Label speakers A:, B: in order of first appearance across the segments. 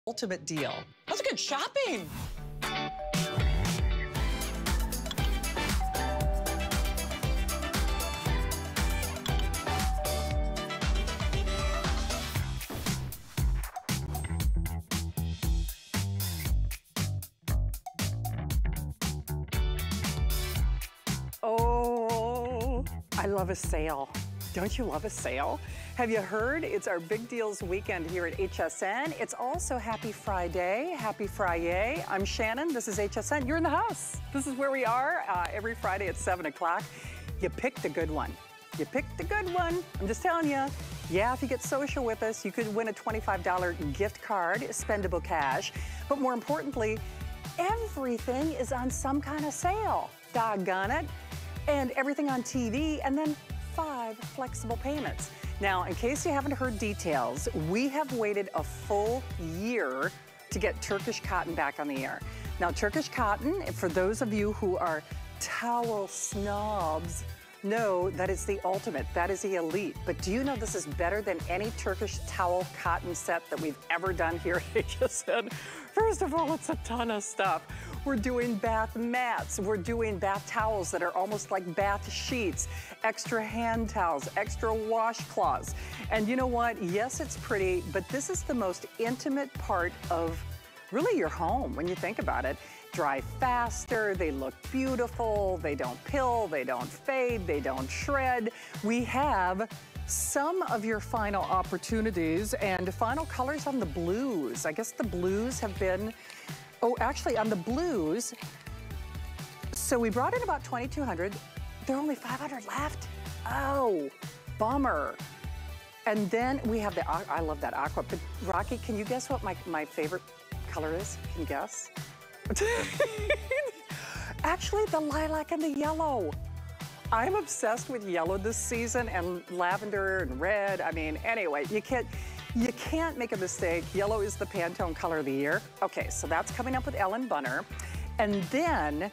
A: ultimate deal. That's good shopping.
B: Oh, I love a sale. Don't you love a sale? Have you heard? It's our Big Deals weekend here at HSN. It's also Happy Friday. Happy Friday. I'm Shannon. This is HSN. You're in the house. This is where we are every Friday at 7 o'clock. You picked a good one. You picked a good one. I'm just telling you. Yeah, if you get social with us, you could win a $25 gift card, spendable cash. But more importantly, everything is on some kind of sale. Doggone it. And everything on TV, and then 5 flexible payments. Now, in case you haven't heard details, we have waited a full year to get Turkish cotton back on the air. Now, Turkish cotton, for those of you who are towel snobs, know that it's the ultimate, that is the elite. But do you know this is better than any Turkish towel cotton set that we've ever done here at HSN? First of all, it's a ton of stuff. We're doing bath mats. We're doing bath towels that are almost like bath sheets, extra hand towels, extra washcloths. And you know what? Yes, it's pretty, but this is the most intimate part of really your home when you think about it. Dry faster, they look beautiful, they don't pill, they don't fade, they don't shred. We have some of your final opportunities and final colors on the blues. I guess the blues have been, oh, actually on the blues, so we brought in about 2,200. There are only 500 left. Oh, bummer. And then we have the, I love that aqua, but Rocky, can you guess what my favorite color is? Can you guess? Actually, the lilac and the yellow. I'm obsessed with yellow this season, and lavender and red. I mean, anyway, you can't make a mistake. Yellow is the Pantone color of the year. Okay, so that's coming up with Ellen Bunner. And then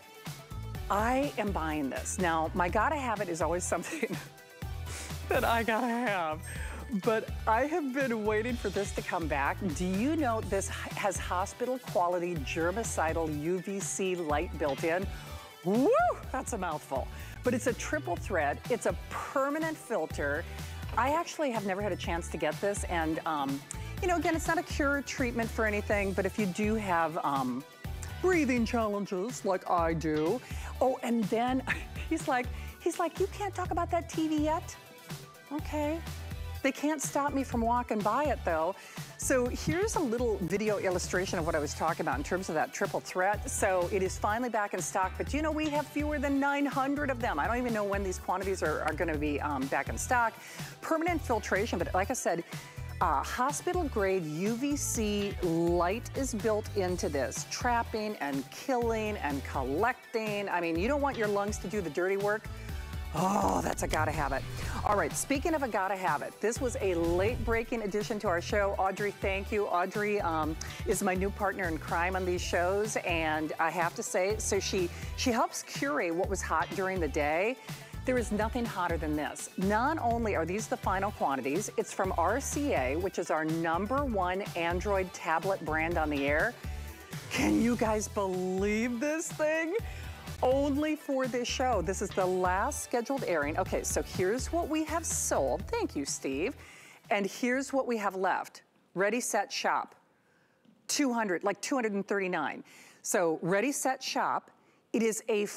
B: I am buying this. Now, my gotta have it is always something that I gotta have. But I have been waiting for this to come back. Do you know this has hospital quality germicidal UVC light built in? Woo, that's a mouthful. But it's a triple thread. It's a permanent filter. I actually have never had a chance to get this. And, you know, again, it's not a cure or treatment for anything, but if you do have breathing challenges like I do. Oh, and then he's like, you can't talk about that TV yet? Okay. They can't stop me from walking by it though. So here's a little video illustration of what I was talking about in terms of that triple threat. So it is finally back in stock, but you know, we have fewer than 900 of them. I don't even know when these quantities are gonna be back in stock. Permanent filtration, but like I said, hospital grade UVC light is built into this. Trapping and killing and collecting. I mean, you don't want your lungs to do the dirty work. Oh, that's a gotta have it. All right, speaking of a gotta have it, this was a late breaking addition to our show. Audrey, thank you. Audrey is my new partner in crime on these shows, and I have to say, so she helps curate what was hot during the day. There is nothing hotter than this. Not only are these the final quantities, it's from RCA, which is our #1 Android tablet brand on the air. Can you guys believe this thing? Only for this show. This is the last scheduled airing. Okay, so here's what we have sold. Thank you, Steve. And here's what we have left. Ready, set, shop. 200, like 239. So ready, set, shop. It is a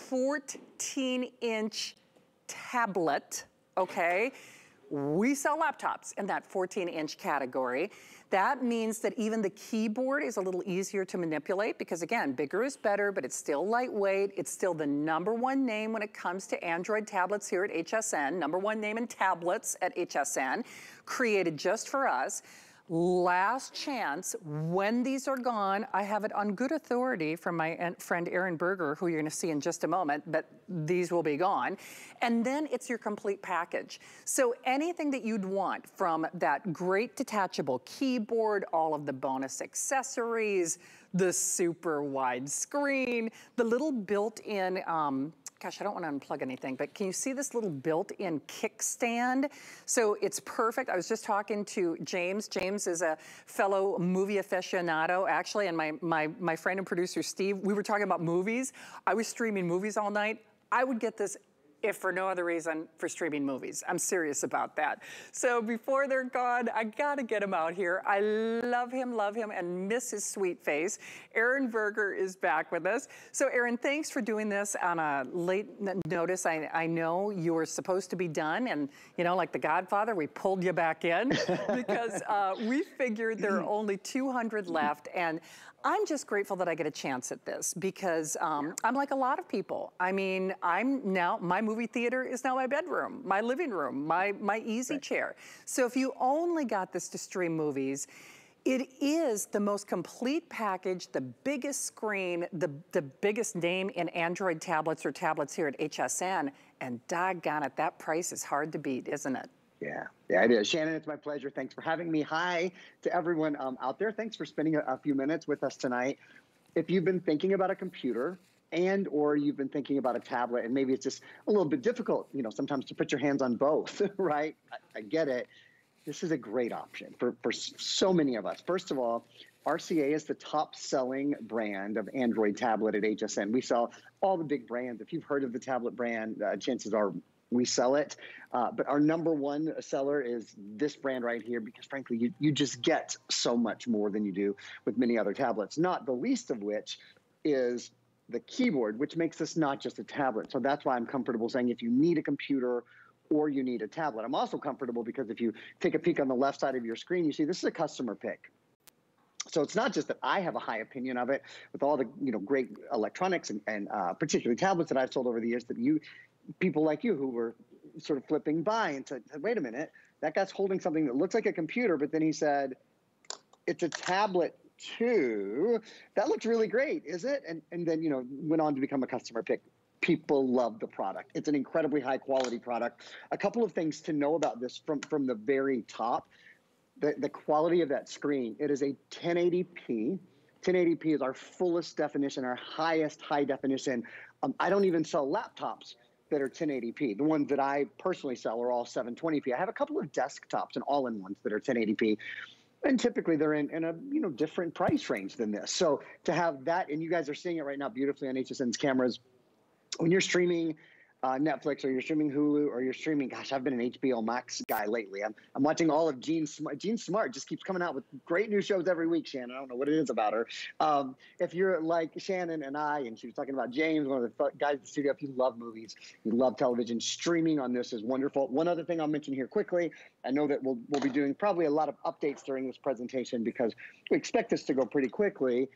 B: 14-inch tablet, okay? We sell laptops in that 14-inch category. That means that even the keyboard is a little easier to manipulate because again, bigger is better, but it's still lightweight. It's still the #1 name when it comes to Android tablets here at HSN, #1 name in tablets at HSN, created just for us. Last chance, when these are gone, I have it on good authority from my friend Aaron Berger, who you're gonna see in just a moment, but these will be gone. And then it's your complete package. So anything that you'd want from that great detachable keyboard, all of the bonus accessories, the super wide screen, the little built-in gosh, I don't want to unplug anything, but can you see this little built-in kickstand? So it's perfect. I was just talking to James. James is a fellow movie aficionado, actually, and my friend and producer, Steve, we were talking about movies. I was streaming movies all night. I would get this if for no other reason, for streaming movies. I'm serious about that. So before they're gone, I gotta get him out here. I love him, and miss his sweet face. Aaron Berger is back with us. So Aaron, thanks for doing this on a late notice. I know you were supposed to be done, and you know, like The Godfather, we pulled you back in because we figured there are only 200 left, and I'm just grateful that I get a chance at this because I'm like a lot of people. I mean, my movie theater is now my bedroom, my living room, my easy chair. So if you only got this to stream movies, it is the most complete package, the biggest screen, the biggest name in Android tablets or tablets here at HSN, and doggone it, that price is hard to beat, isn't it?
C: Yeah, it is. Shannon, it's my pleasure. Thanks for having me. Hi to everyone out there. Thanks for spending a few minutes with us tonight. If you've been thinking about a computer or you've been thinking about a tablet, and maybe it's just a little bit difficult, you know, sometimes to put your hands on both, right? I get it. This is a great option for so many of us. First of all, RCA is the top-selling brand of Android tablet at HSN. We sell all the big brands. If you've heard of the tablet brand, chances are we sell it, but our #1 seller is this brand right here because frankly, you just get so much more than you do with many other tablets, not the least of which is the keyboard, which makes this not just a tablet. So that's why I'm comfortable saying if you need a computer or you need a tablet. I'm also comfortable because if you take a peek on the left side of your screen, you see this is a customer pick. So it's not just that I have a high opinion of it with all the great electronics and particularly tablets that I've sold over the years that people like you who were sort of flipping by and said, wait a minute, that guy's holding something that looks like a computer, but then he said, it's a tablet too. That looks really great, is it? And then, went on to become a customer pick. People love the product. It's an incredibly high quality product. A couple of things to know about this from the very top. The quality of that screen, it is a 1080p. 1080p is our fullest definition, our highest high definition. I don't even sell laptops that are 1080p. The ones that I personally sell are all 720p. I have a couple of desktops and all-in-ones that are 1080p. And typically they're in a different price range than this. So to have that, and you guys are seeing it right now beautifully on HSN's cameras, when you're streaming Netflix or you're streaming Hulu or you're streaming, gosh, I've been an HBO Max guy lately. I'm watching all of Jean Smart. Jean Smart just keeps coming out with great new shows every week, Shannon. I don't know what it is about her. If you're like Shannon and I, and she was talking about James, one of the guys in the studio, if you love movies, you love television, streaming on this is wonderful. One other thing I'll mention here quickly, I know that we'll be doing probably a lot of updates during this presentation because we expect this to go pretty quickly.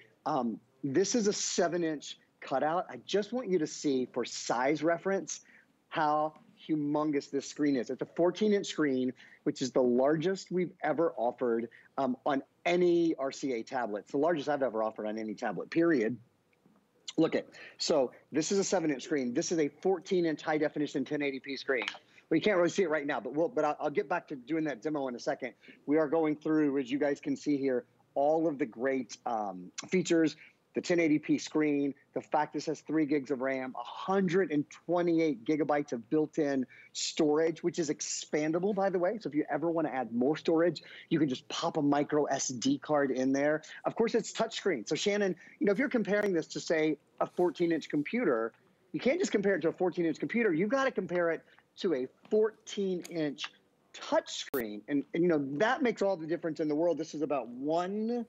C: This is a 7-inch cutout. I just want you to see for size reference how humongous this screen is. It's a 14-inch screen, which is the largest we've ever offered on any RCA tablet. It's the largest I've ever offered on any tablet, period. Look at, so this is a 7-inch screen. This is a 14-inch high definition 1080p screen. Well, you can't really see it right now, but I'll get back to doing that demo in a second. We are going through, as you guys can see here, all of the great features, the 1080p screen, the fact this has 3 gigs of RAM, 128 gigabytes of built-in storage, which is expandable, by the way. So if you ever want to add more storage, you can just pop a micro SD card in there. Of course, it's touchscreen. So Shannon, if you're comparing this to, say, a 14-inch computer, you can't just compare it to a 14-inch computer. You've got to compare it to a 14-inch touchscreen. And that makes all the difference in the world. This is about 1,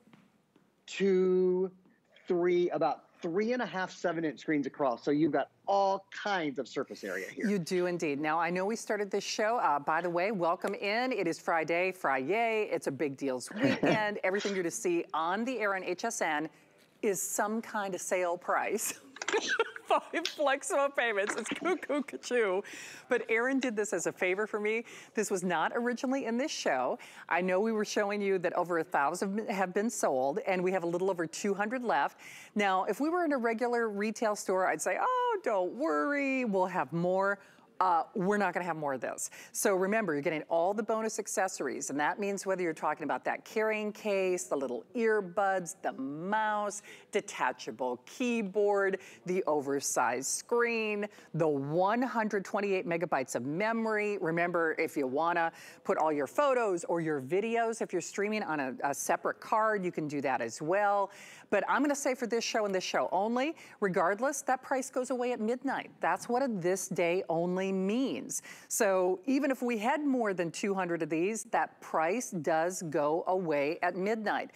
C: 2, 3, about 3.5 7-inch screens across. So you've got all kinds of surface area here.
B: You do indeed. Now, I know we started this show. By the way, welcome in. It is Friday, Fri-yay. It's a big deals weekend. Everything you're to see on the air on HSN is some kind of sale price. 5 flexible payments. It's cuckoo cuckoo. But Aaron did this as a favor for me. This was not originally in this show. I know we were showing you that over 1,000 have been sold, and we have a little over 200 left. Now, if we were in a regular retail store, I'd say, oh, don't worry, we'll have more. we're not going to have more of this. So remember, you're getting all the bonus accessories, and that means whether you're talking about that carrying case, the little earbuds, the mouse, detachable keyboard, the oversized screen, the 128 megabytes of memory. Remember, if you want to put all your photos or your videos, if you're streaming on a separate card, you can do that as well. But I'm going to say for this show and this show only, regardless, that price goes away at midnight. That's what a this day only means. So even if we had more than 200 of these, that price does go away at midnight.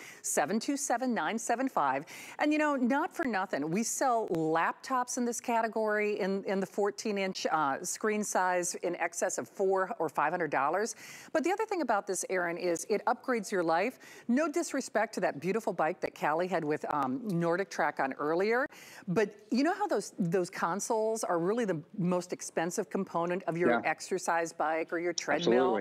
B: 727-975. And you know, not for nothing, we sell laptops in this category in the 14-inch screen size in excess of $400 or $500. But the other thing about this, Erin, is it upgrades your life. No disrespect to that beautiful bike that Callie had with Nordic Track on earlier, but you know how those consoles are really the most expensive component of your exercise bike or your treadmill?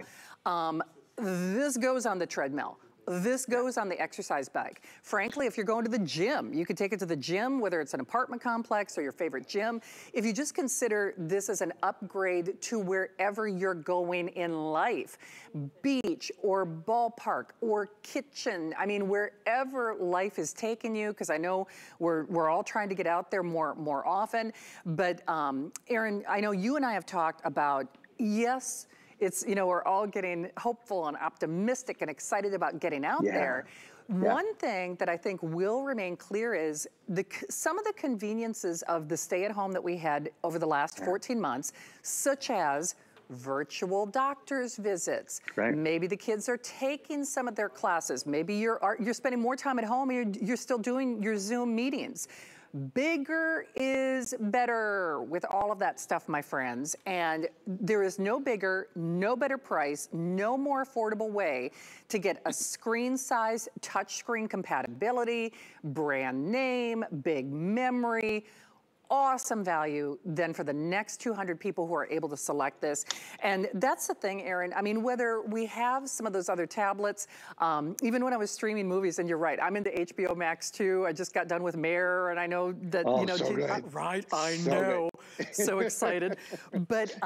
B: This goes on the treadmill. This goes on the exercise bike. Frankly, if you're going to the gym, you could take it to the gym, whether it's an apartment complex or your favorite gym. If you just consider this as an upgrade to wherever you're going in life, beach or ballpark or kitchen, I mean, wherever life is taking you, because I know we're all trying to get out there more often. But Erin, I know you and I have talked about, yes, it's, you know, we're all getting hopeful and optimistic and excited about getting out there. One thing that I think will remain clear is some of the conveniences of the stay-at-home that we had over the last 14 months, such as virtual doctor's visits. Maybe the kids are taking some of their classes. Maybe you're spending more time at home and you're still doing your Zoom meetings. Bigger is better with all of that stuff, my friends. And there is no bigger, no better price, no more affordable way to get a screen size, touchscreen compatibility, brand name, big memory, awesome value than for the next 200 people who are able to select this. And that's the thing, Erin. I mean, whether we have some of those other tablets, even when I was streaming movies, and you're right, I'm into HBO Max too. I just got done with Mayor, and I know that, you know, I know. So excited. But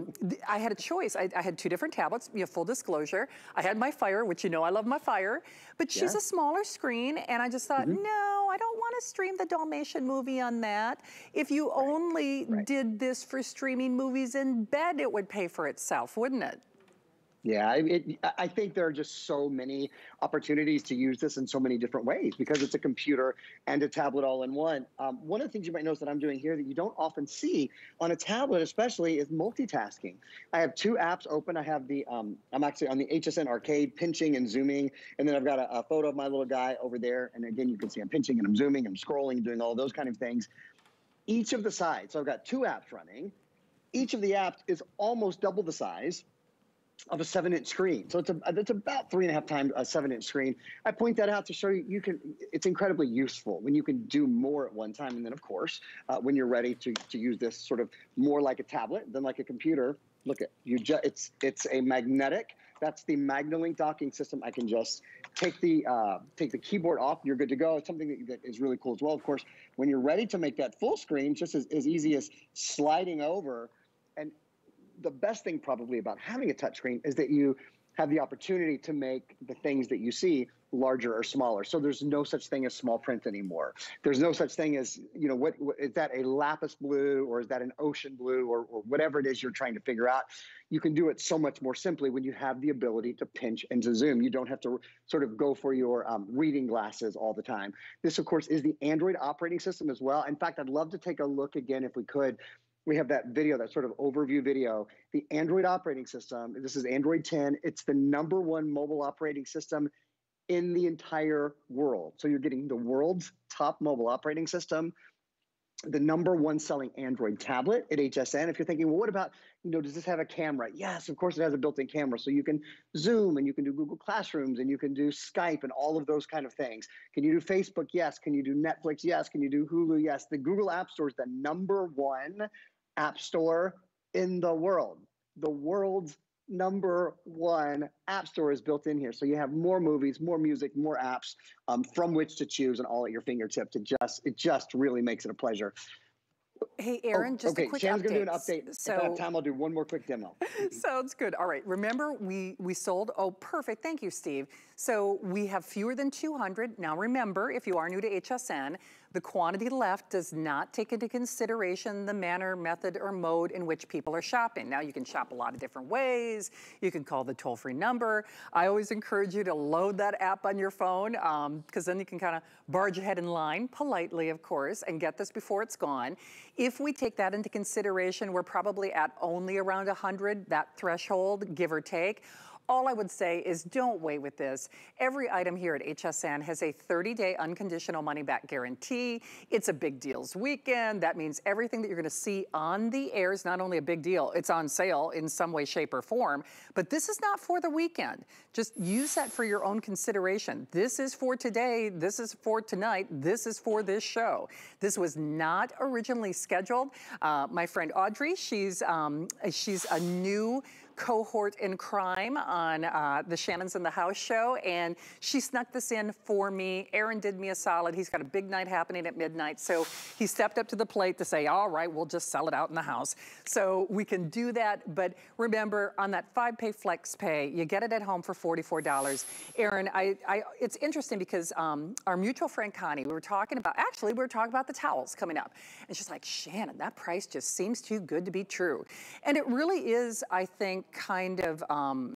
B: I had a choice. I had two different tablets, you know, full disclosure. I had my Fire, which you know I love my Fire, but she's a smaller screen, and I just thought, no, I don't want to stream the Dalmatian movie on that. If you only did this for streaming movies in bed, it would pay for itself, wouldn't it?
C: Yeah, I think there are just so many opportunities to use this in so many different ways because it's a computer and a tablet all in one. One of the things you might notice that I'm doing here that you don't often see on a tablet especially is multitasking. I have two apps open. I have the, I'm actually on the HSN Arcade, pinching and zooming, and then I've got a photo of my little guy over there. And again, you can see I'm pinching and I'm zooming, I'm scrolling, doing all those kind of things. Each of the sides, so I've got two apps running. Each of the apps is almost double the size of a 7-inch screen. So it's about 3.5 times a 7-inch screen. I point that out to show you, it's incredibly useful when you can do more at one time. And then of course, when you're ready to use this sort of more like a tablet than like a computer, look at you. It's a magnetic. That's the MagnaLink docking system. I can just take the keyboard off. You're good to go. It's something that is really cool as well. Of course, when you're ready to make that full screen, just as easy as sliding over. And the best thing probably about having a touchscreen is that you have the opportunity to make the things that you see larger or smaller. So there's no such thing as small print anymore. There's no such thing as, you know, what is that, a lapis blue, or is that an ocean blue, or whatever it is you're trying to figure out. You can do it so much more simply when you have the ability to pinch and to zoom. You don't have to sort of go for your reading glasses all the time. This, of course, is the Android operating system as well. In fact, I'd love to take a look again if we could. We have that video, that sort of overview video. The Android operating system, this is Android 10. It's the #1 mobile operating system in the entire world. So you're getting the world's top mobile operating system, the #1 selling Android tablet at HSN. If you're thinking, well, what about, you know, does this have a camera? Yes, of course it has a built-in camera. So you can Zoom and you can do Google Classrooms and you can do Skype and all of those kind of things. Can you do Facebook? Yes. Can you do Netflix? Yes. Can you do Hulu? Yes. The Google App Store is the #1 app store in the world. The world's #1 app store is built in here. So you have more movies, more music, more apps from which to choose, and all at your fingertips. It just really makes it a pleasure.
B: Hey, Aaron, just
C: okay.
B: a quick
C: Shannon's
B: update.
C: going to do an update.
B: So,
C: if I have time, I'll do one more quick demo.
B: sounds good. All right. Remember, we sold, oh, perfect. Thank you, Steve. So we have fewer than 200. Now remember, if you are new to HSN, the quantity left does not take into consideration the manner, method, or mode in which people are shopping. Now you can shop a lot of different ways. You can call the toll-free number. I always encourage you to load that app on your phone because then you can kind of barge ahead in line, politely of course, and get this before it's gone. If we take that into consideration, we're probably at only around 100, that threshold, give or take. All I would say is don't wait with this. Every item here at HSN has a 30-day unconditional money-back guarantee. It's a big deals weekend. That means everything that you're gonna see on the air is not only a big deal, it's on sale in some way, shape, or form, but this is not for the weekend. Just use that for your own consideration. This is for today, this is for tonight, this is for this show. This was not originally scheduled. My friend Audrey, she's a new cohort in crime on the Shannon's in the House show, and she snuck this in for me. Aaron did me a solid. He's got a big night happening at midnight, so he stepped up to the plate to say, all right, we'll just sell it out in the house. So we can do that, but remember, on that 5-pay flex pay, you get it at home for $44. Aaron, it's interesting because our mutual friend Connie, we were talking about the towels coming up, and she's like, Shannon, that price just seems too good to be true. And it really is, I think, kind of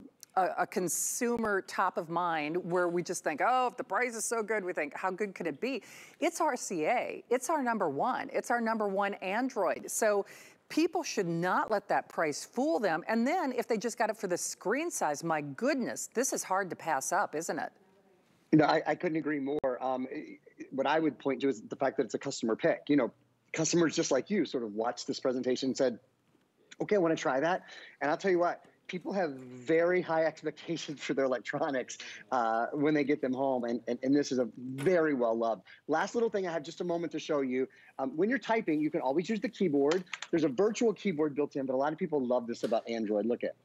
B: a consumer top of mind where we just think, oh, if the price is so good, we think, how good could it be? It's RCA, it's our number one Android. So people should not let that price fool them. And then if they just got it for the screen size, my goodness, this is hard to pass up, isn't it?
C: You know, I couldn't agree more. What I would point to is the fact that it's a customer pick. You know, customers just like you sort of watched this presentation and said, okay, I want to try that. And I'll tell you what, people have very high expectations for their electronics when they get them home. And this is a very well loved. Last little thing, I have just a moment to show you. When you're typing, you can always use the keyboard. There's a virtual keyboard built in, but a lot of people love this about Android. Look at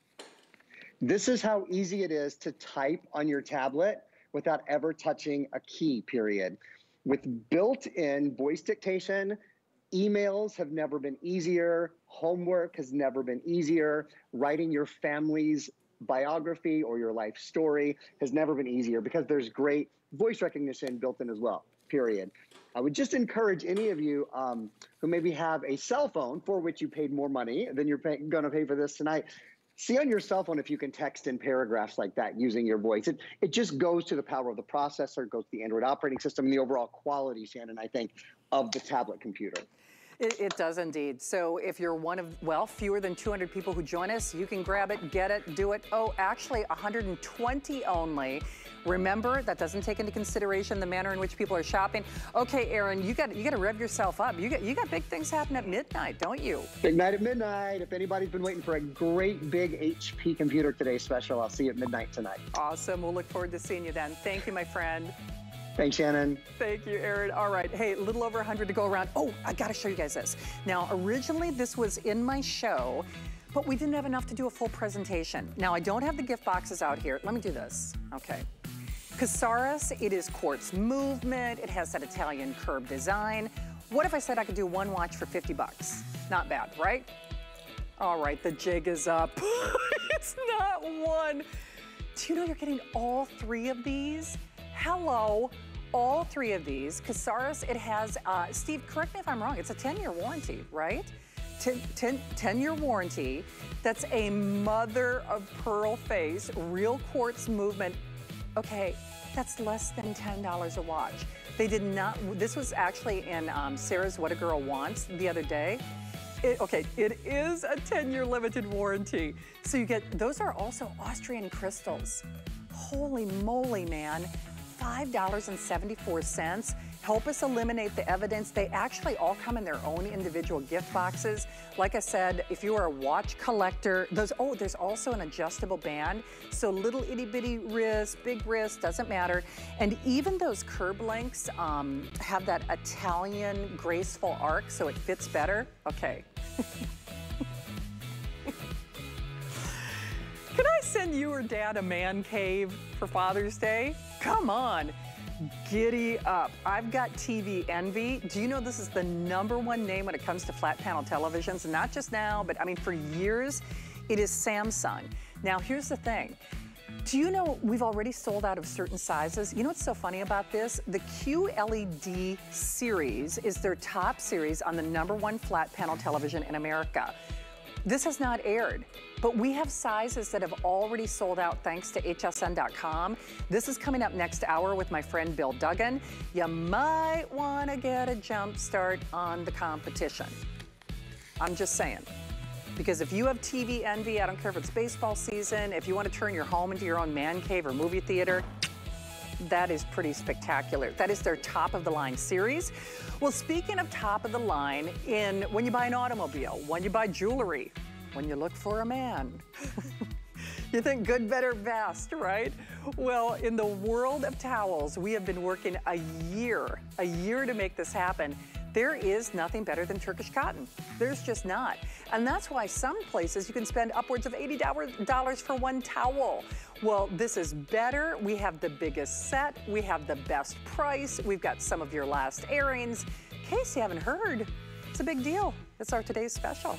C: this is how easy it is to type on your tablet without ever touching a key, period. With built-in voice dictation, emails have never been easier. Homework has never been easier. Writing your family's biography or your life story has never been easier because there's great voice recognition built in as well, period. I would just encourage any of you who maybe have a cell phone for which you paid more money than you're going to pay for this tonight. See on your cell phone if you can text in paragraphs like that using your voice. It just goes to the power of the processor, goes to the Android operating system, and the overall quality, Shannon, I think, of the tablet computer.
B: It does indeed. So if you're one of, well, fewer than 200 people who join us, you can grab it, get it, do it. Oh, actually 120 only. Remember, that doesn't take into consideration the manner in which people are shopping. Okay, Aaron, you got to rev yourself up. You got big things happening at midnight, don't you?
C: Big night at midnight. If anybody's been waiting for a great big HP computer today special, I'll see you at midnight tonight.
B: Awesome. We'll look forward to seeing you then. Thank you, my friend.
C: Thanks, Shannon.
B: Thank you, Aaron. All right. Hey, a little over 100 to go around. Oh, I got to show you guys this. Now, originally this was in my show, but we didn't have enough to do a full presentation. Now, I don't have the gift boxes out here. Let me do this. Okay. Casares, it is quartz movement. It has that Italian curb design. What if I said I could do one watch for 50 bucks? Not bad, right? All right, the jig is up. It's not one. Do you know you're getting all 3 of these? Hello, all 3 of these. Casares, it has, Steve, correct me if I'm wrong, it's a 10-year warranty, right? 10-year warranty. That's a mother of pearl face, real quartz movement. Okay, that's less than $10 a watch. They did not, this was actually in Sarah's What a Girl Wants the other day. It is a 10-year limited warranty. So you get, those are also Austrian crystals. Holy moly, man. $5.74. Help us eliminate the evidence. They actually all come in their own individual gift boxes. Like I said, if you are a watch collector, there's also an adjustable band. So little itty bitty wrist, big wrist, doesn't matter. And even those curb links have that Italian graceful arc, so it fits better. Okay. Can I send you or Dad a man cave for Father's Day? Come on. Giddy up. I've got TV envy. Do you know this is the #1 name when it comes to flat panel televisions? Not just now, but I mean for years, it is Samsung. Now here's the thing. Do you know we've already sold out of certain sizes? You know what's so funny about this? The QLED series is their top series on the #1 flat panel television in America. This has not aired, but we have sizes that have already sold out thanks to hsn.com. This is coming up next hour with my friend Bill Duggan. You might want to get a jump start on the competition. I'm just saying. Because if you have TV envy, I don't care if it's baseball season, if you want to turn your home into your own man cave or movie theater, that is pretty spectacular. That is their top of the line series. Well, speaking of top of the line, when you buy an automobile, when you buy jewelry, when you look for a man, you think good, better, best, right? Well, in the world of towels, we have been working a year to make this happen. There is nothing better than Turkish cotton. There's just not. And that's why some places you can spend upwards of $80 for one towel. Well, this is better. We have the biggest set. We have the best price. We've got some of your last airings. In case you haven't heard, it's a big deal. It's our today's special.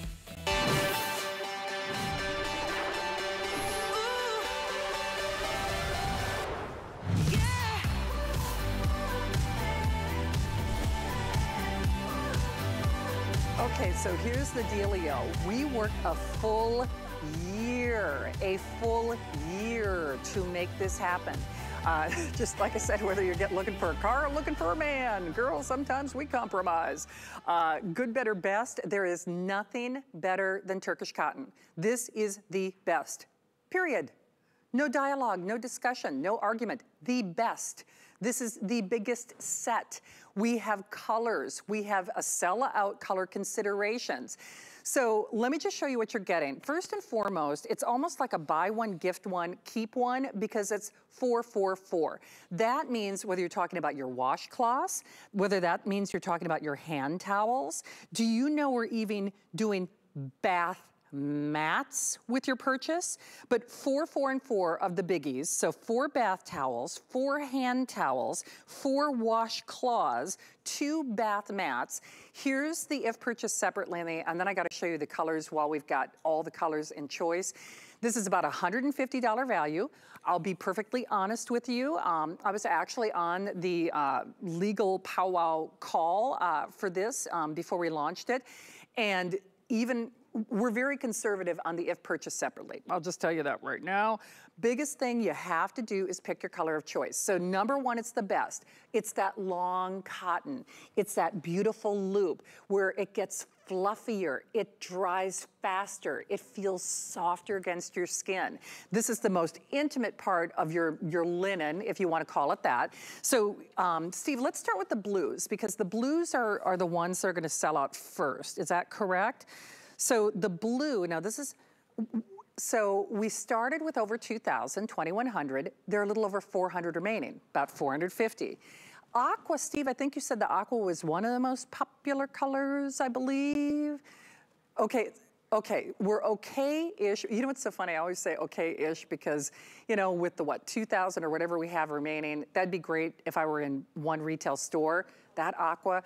B: Okay, so here's the dealio. We worked a full year to make this happen. Just like I said, whether you're looking for a car or looking for a man, girls, sometimes we compromise. Good, better, best. There is nothing better than Turkish cotton. This is the best, period. No dialogue, no discussion, no argument, the best. This is the biggest set. We have colors. We have a sell-out color considerations. So let me just show you what you're getting. First and foremost, it's almost like a buy one, gift one, keep one, because it's 4-4-4. That means whether you're talking about your washcloths, whether that means you're talking about your hand towels. Do you know we're even doing bath mats with your purchase? But 4, 4, and 4 of the biggies. So 4 bath towels, 4 hand towels, 4 washcloths, 2 bath mats. Here's the if purchased separately, and then I got to show you the colors while we've got all the colors in choice. This is about a $150 value. I'll be perfectly honest with you. I was actually on the legal powwow call for this before we launched it. And even we're very conservative on the if purchased separately. I'll just tell you that right now. Biggest thing you have to do is pick your color of choice. So #1, it's the best. It's that long cotton. It's that beautiful loop where it gets fluffier, it dries faster, it feels softer against your skin. This is the most intimate part of your linen, if you want to call it that. So, Steve, let's start with the blues, because the blues are the ones that are going to sell out first. Is that correct? So the blue, now this is, so we started with over 2,000, 2,100. There are a little over 400 remaining, about 450. Aqua, Steve, I think you said the aqua was one of the most popular colors, I believe. Okay, we're okay-ish. You know what's so funny? I always say okay-ish because, you know, with the, 2,000 or whatever we have remaining, that'd be great if I were in one retail store. That aqua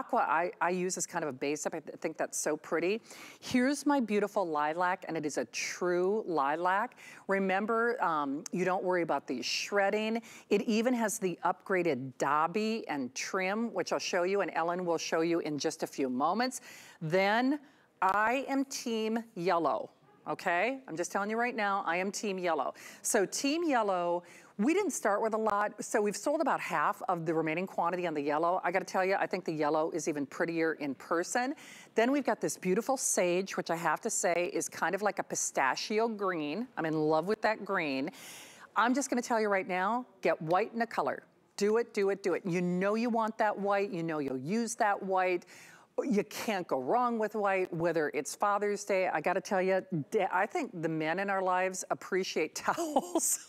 B: I use as kind of a base up. I think that's so pretty. Here's my beautiful lilac, and it is a true lilac. Remember, you don't worry about the shredding. It even has the upgraded dobby and trim, which I'll show you, and Ellen will show you in just a few moments. Then I am team yellow, okay? I'm just telling you right now, I am team yellow. So team yellow, we didn't start with a lot, so we've sold about half of the remaining quantity on the yellow. I gotta tell you, I think the yellow is even prettier in person. Then we've got this beautiful sage, which I have to say is kind of like a pistachio green. I'm in love with that green. I'm just gonna tell you right now, get white in a color. Do it, do it, do it. You know you want that white, you know you'll use that white. You can't go wrong with white, whether it's Father's Day. I gotta tell you, I think the men in our lives appreciate towels.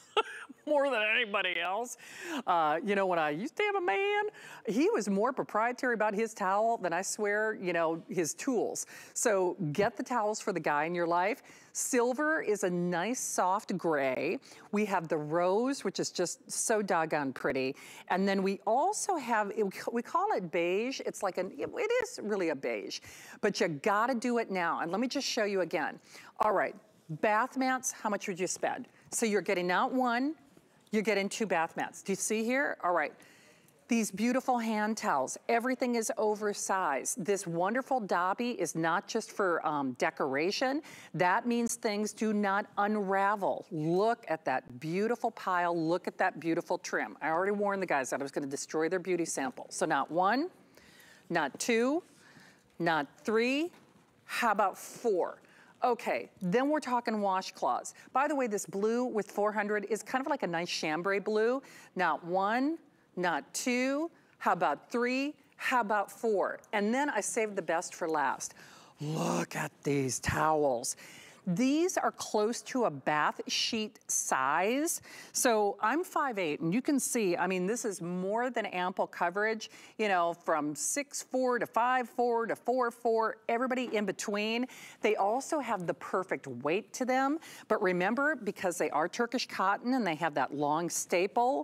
B: more than anybody else. You know, when I used to have a man, he was more proprietary about his towel than, I swear, you know, his tools. So get the towels for the guy in your life. Silver is a nice soft gray. We have the rose, which is just so doggone pretty. And then we also have, we call it beige. It's like it is really a beige, but you gotta do it now. And let me just show you again. All right, bath mats, how much would you spend? So you're getting not one, you're getting 2 bath mats. Do you see here? All right. These beautiful hand towels, everything is oversized. This wonderful Dobby is not just for decoration. That means things do not unravel. Look at that beautiful pile. Look at that beautiful trim. I already warned the guys that I was gonna destroy their beauty sample. So not 1, not 2, not 3, how about 4? Okay, then we're talking washcloths. By the way, this blue with 400 is kind of like a nice chambray blue. Not 1, not 2, how about 3, how about 4? And then I saved the best for last. Look at these towels. These are close to a bath sheet size. So I'm 5'8", and you can see, I mean, this is more than ample coverage, you know, from 6'4" to 5'4" to 4'4", everybody in between. They also have the perfect weight to them. But remember, because they are Turkish cotton and they have that long staple,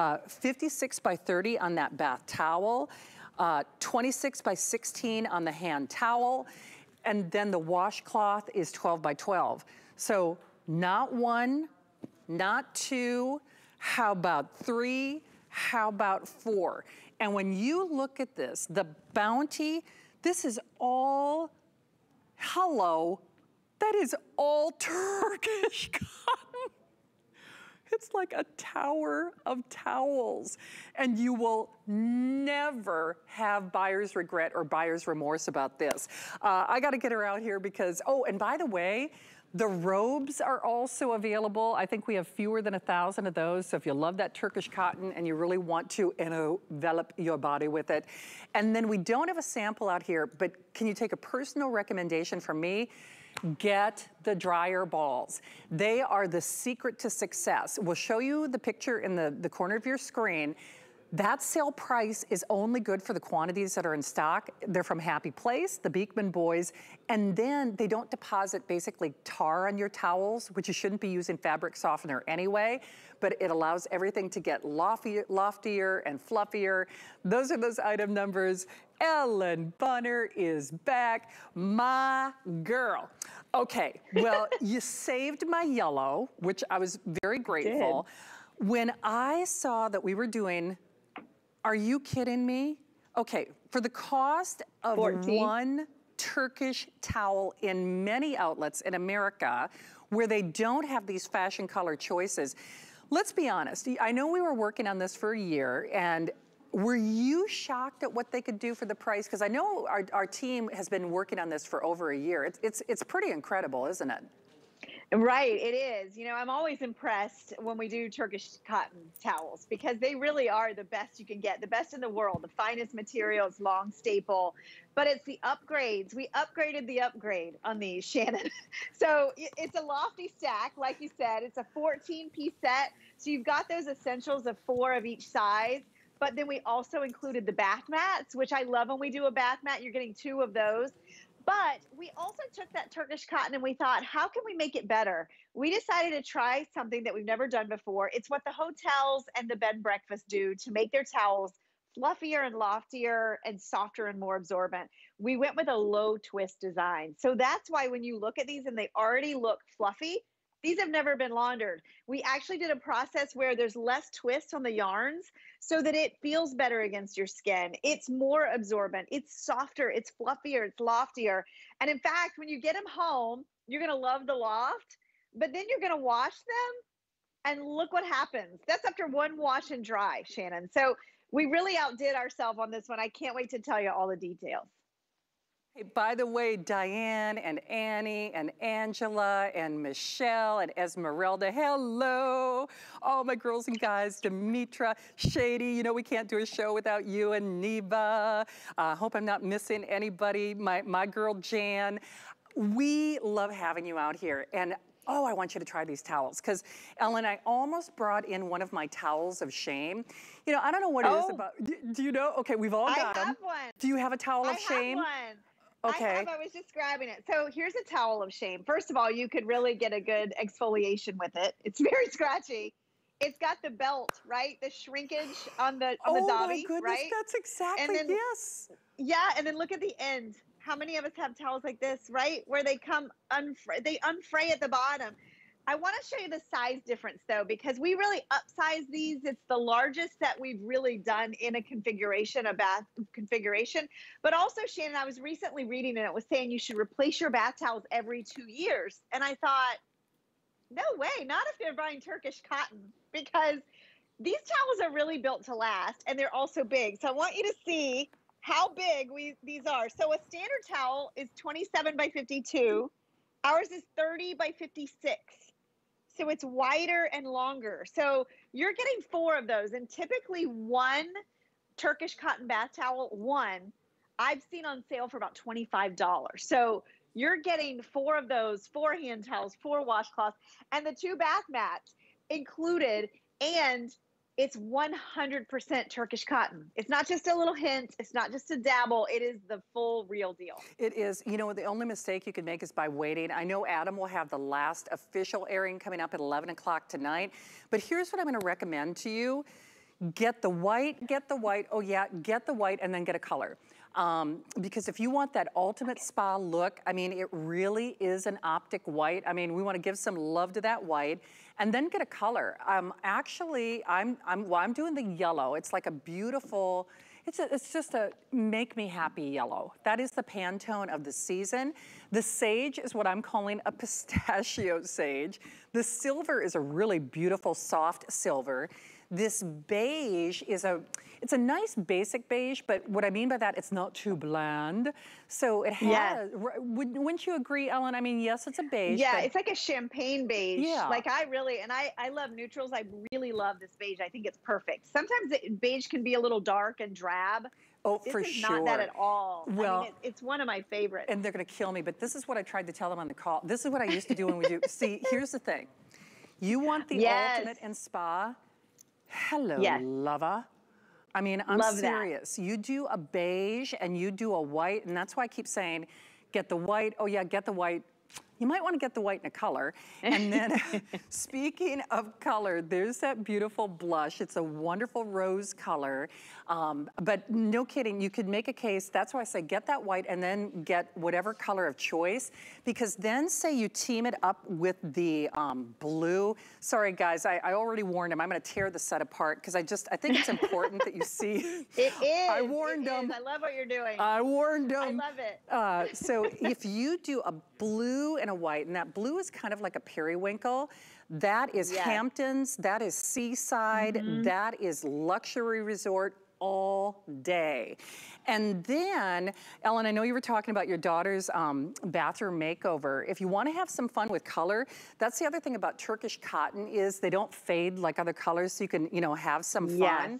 B: 56 by 30 on that bath towel, 26 by 16 on the hand towel, and then the washcloth is 12 by 12. So not 1, not 2, how about 3, how about 4? And when you look at this, the Bounty, this is all, hello, that is all Turkish cotton. It's like a tower of towels. And you will never have buyer's regret or buyer's remorse about this. I gotta get her out here because, oh, and by the way, the robes are also available. I think we have fewer than 1,000 of those. So if you love that Turkish cotton and you really want to envelop your body with it. And then we don't have a sample out here, but can you take a personal recommendation from me? Get the dryer balls. They are the secret to success. We'll show you the picture in the corner of your screen. That sale price is only good for the quantities that are in stock. They're from Happy Place, the Beekman Boys, and then they don't deposit basically tar on your towels, which you shouldn't be using fabric softener anyway, but it allows everything to get loftier and fluffier. Those are those item numbers. Ellen Bunner is back, my girl. Okay, well, you saved my yellow, which I was very grateful. When I saw that we were doing, are you kidding me? Okay, for the cost of
D: 14.
B: One Turkish towel in many outlets in America, where they don't have these fashion color choices, let's be honest. I know we were working on this for a year, and were you shocked at what they could do for the price? Because I know our team has been working on this for over a year. It's pretty incredible, isn't it?
D: Right, it is. You know, I'm always impressed when we do Turkish cotton towels because they really are the best you can get, the best in the world, the finest materials, long staple. But it's the upgrades. We upgraded the upgrade on these, Shannon. So it's a lofty stack, like you said. It's a 14-piece set. So you've got those essentials of 4 of each size. But then we also included the bath mats, which I love when we do a bath mat. You're getting 2 of those. But we also took that Turkish cotton and we thought, how can we make it better? We decided to try something that we've never done before. It's what the hotels and the bed and breakfast do to make their towels fluffier and loftier and softer and more absorbent. We went with a low twist design. So that's why when you look at these and they already look fluffy, these have never been laundered. We actually did a process where there's less twist on the yarns so that it feels better against your skin. It's more absorbent. It's softer. It's fluffier. It's loftier. And in fact, when you get them home, you're going to love the loft, but then you're going to wash them and look what happens. That's after one wash and dry, Shannon. So we really outdid ourselves on this one. I can't wait to tell you all the details.
B: Hey, by the way, Diane and Annie and Angela and Michelle and Esmeralda, hello. All my girls and guys, Demetra, Shady, you know we can't do a show without you, and Neva. Hope I'm not missing anybody. My girl Jan. We love having you out here. And oh, I want you to try these towels. Because, Ellen, I almost brought in one of my towels of shame. You know, I don't know what it is about. Do you know? Okay, we've all got them.
D: I have one.
B: Do you have a towel of shame?
D: I have one.
B: Okay.
D: I was just grabbing it. So here's a towel of shame. First of all, you could really get a good exfoliation with it. It's very scratchy. It's got the belt, right? The shrinkage on the
B: oh
D: dobby,
B: my goodness,
D: right?
B: that's exactly,
D: and then,
B: yes.
D: Yeah, and then look at the end. How many of us have towels like this, right? Where they come, they unfray at the bottom. I want to show you the size difference though, because we really upsize these. It's the largest that we've really done in a configuration, a bath configuration. But also, Shannon, I was recently reading and it was saying you should replace your bath towels every 2 years. And I thought, no way, not if they're buying Turkish cotton, because these towels are really built to last and they're also big. So I want you to see how big these are. So a standard towel is 27 by 52. Ours is 30 by 56. So it's wider and longer. So you're getting 4 of those. And typically one Turkish cotton bath towel, I've seen on sale for about $25. So you're getting 4 of those, 4 hand towels, 4 washcloths, and the 2 bath mats included. And it's 100% Turkish cotton. It's not just a little hint. It's not just a dabble. It is the full real deal.
B: It is. You know, the only mistake you can make is by waiting. I know Adam will have the last official airing coming up at 11 o'clock tonight, but here's what I'm going to recommend to you. Get the white, oh yeah, get the white and then get a color. Because if you want that ultimate spa look, I mean, it really is an optic white. I mean, we want to give some love to that white and then get a color. Actually, I'm doing the yellow. It's like a beautiful, it's just a make me happy yellow. That is the Pantone of the season. The sage is what I'm calling a pistachio sage. The silver is a really beautiful soft silver. This beige is it's a nice basic beige, but what I mean by that, it's not too bland. So it has, wouldn't you agree, Ellen? I mean, yes, it's a beige.
D: Yeah, it's like a champagne beige.
B: Yeah.
D: Like I love neutrals. I really love this beige. I think it's perfect. Sometimes beige can be a little dark and drab.
B: Oh,
D: this
B: for
D: is
B: sure.
D: not that at all.
B: Well,
D: I mean, it's one of my favorites.
B: And they're gonna kill me, but this is what I tried to tell them on the call. This is what I used to do when we do, see, here's the thing. You want the ultimate in spa? Hello, lover. I mean, I'm serious. You do a beige and you do a white, and that's why I keep saying, get the white, oh yeah, get the white. You might want to get the white in a color. And then speaking of color, there's that beautiful blush. It's a wonderful rose color. But no kidding, you could make a case. That's why I say get that white and then get whatever color of choice. Because then say you team it up with the blue. Sorry guys, I already warned him. I'm gonna tear the set apart because I think it's important that you see.
D: It is.
B: I warned him.
D: I love what you're doing.
B: I warned him.
D: I love it.
B: So if you do a blue and a white, and that blue is kind of like a periwinkle, that is Hamptons, that is seaside, that is luxury resort all day. And then, Ellen, I know you were talking about your daughter's bathroom makeover. If you want to have some fun with color, that's the other thing about Turkish cotton is they don't fade like other colors, so you can, you know, have some fun.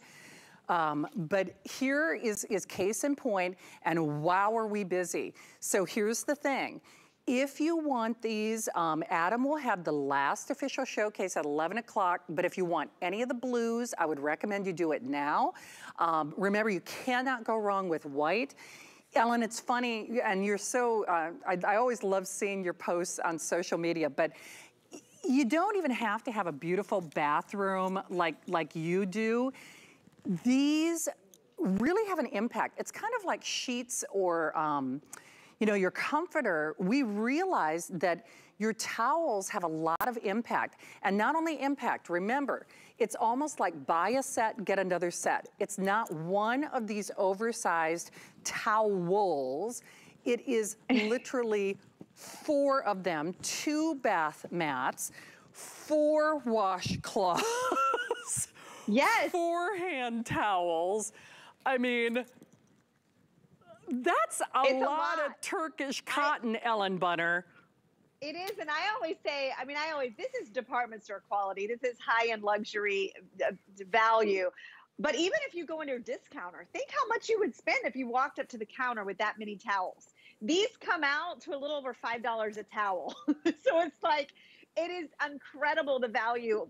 B: But here is case in point, and wow, are we busy. So here's the thing. If you want these, Adam will have the last official showcase at 11 o'clock, but if you want any of the blues, I would recommend you do it now. Remember, you cannot go wrong with white. Ellen, it's funny, and you're so, I always love seeing your posts on social media, but you don't even have to have a beautiful bathroom like you do. These really have an impact. It's kind of like sheets or, you know, your comforter. We realize that your towels have a lot of impact. And not only impact, remember, it's almost like buy a set, get another set. It's not one of these oversized towels. It is literally 4 of them, 2 bath mats, 4 washcloths, 4 hand towels. I mean, that's a lot of Turkish cotton, Ellen Bunner.
D: It is, and I always say, this is department store quality. This is high-end luxury value. But even if you go into a discounter, think how much you would spend if you walked up to the counter with that many towels. These come out to a little over $5 a towel. So it's like, it is incredible the value.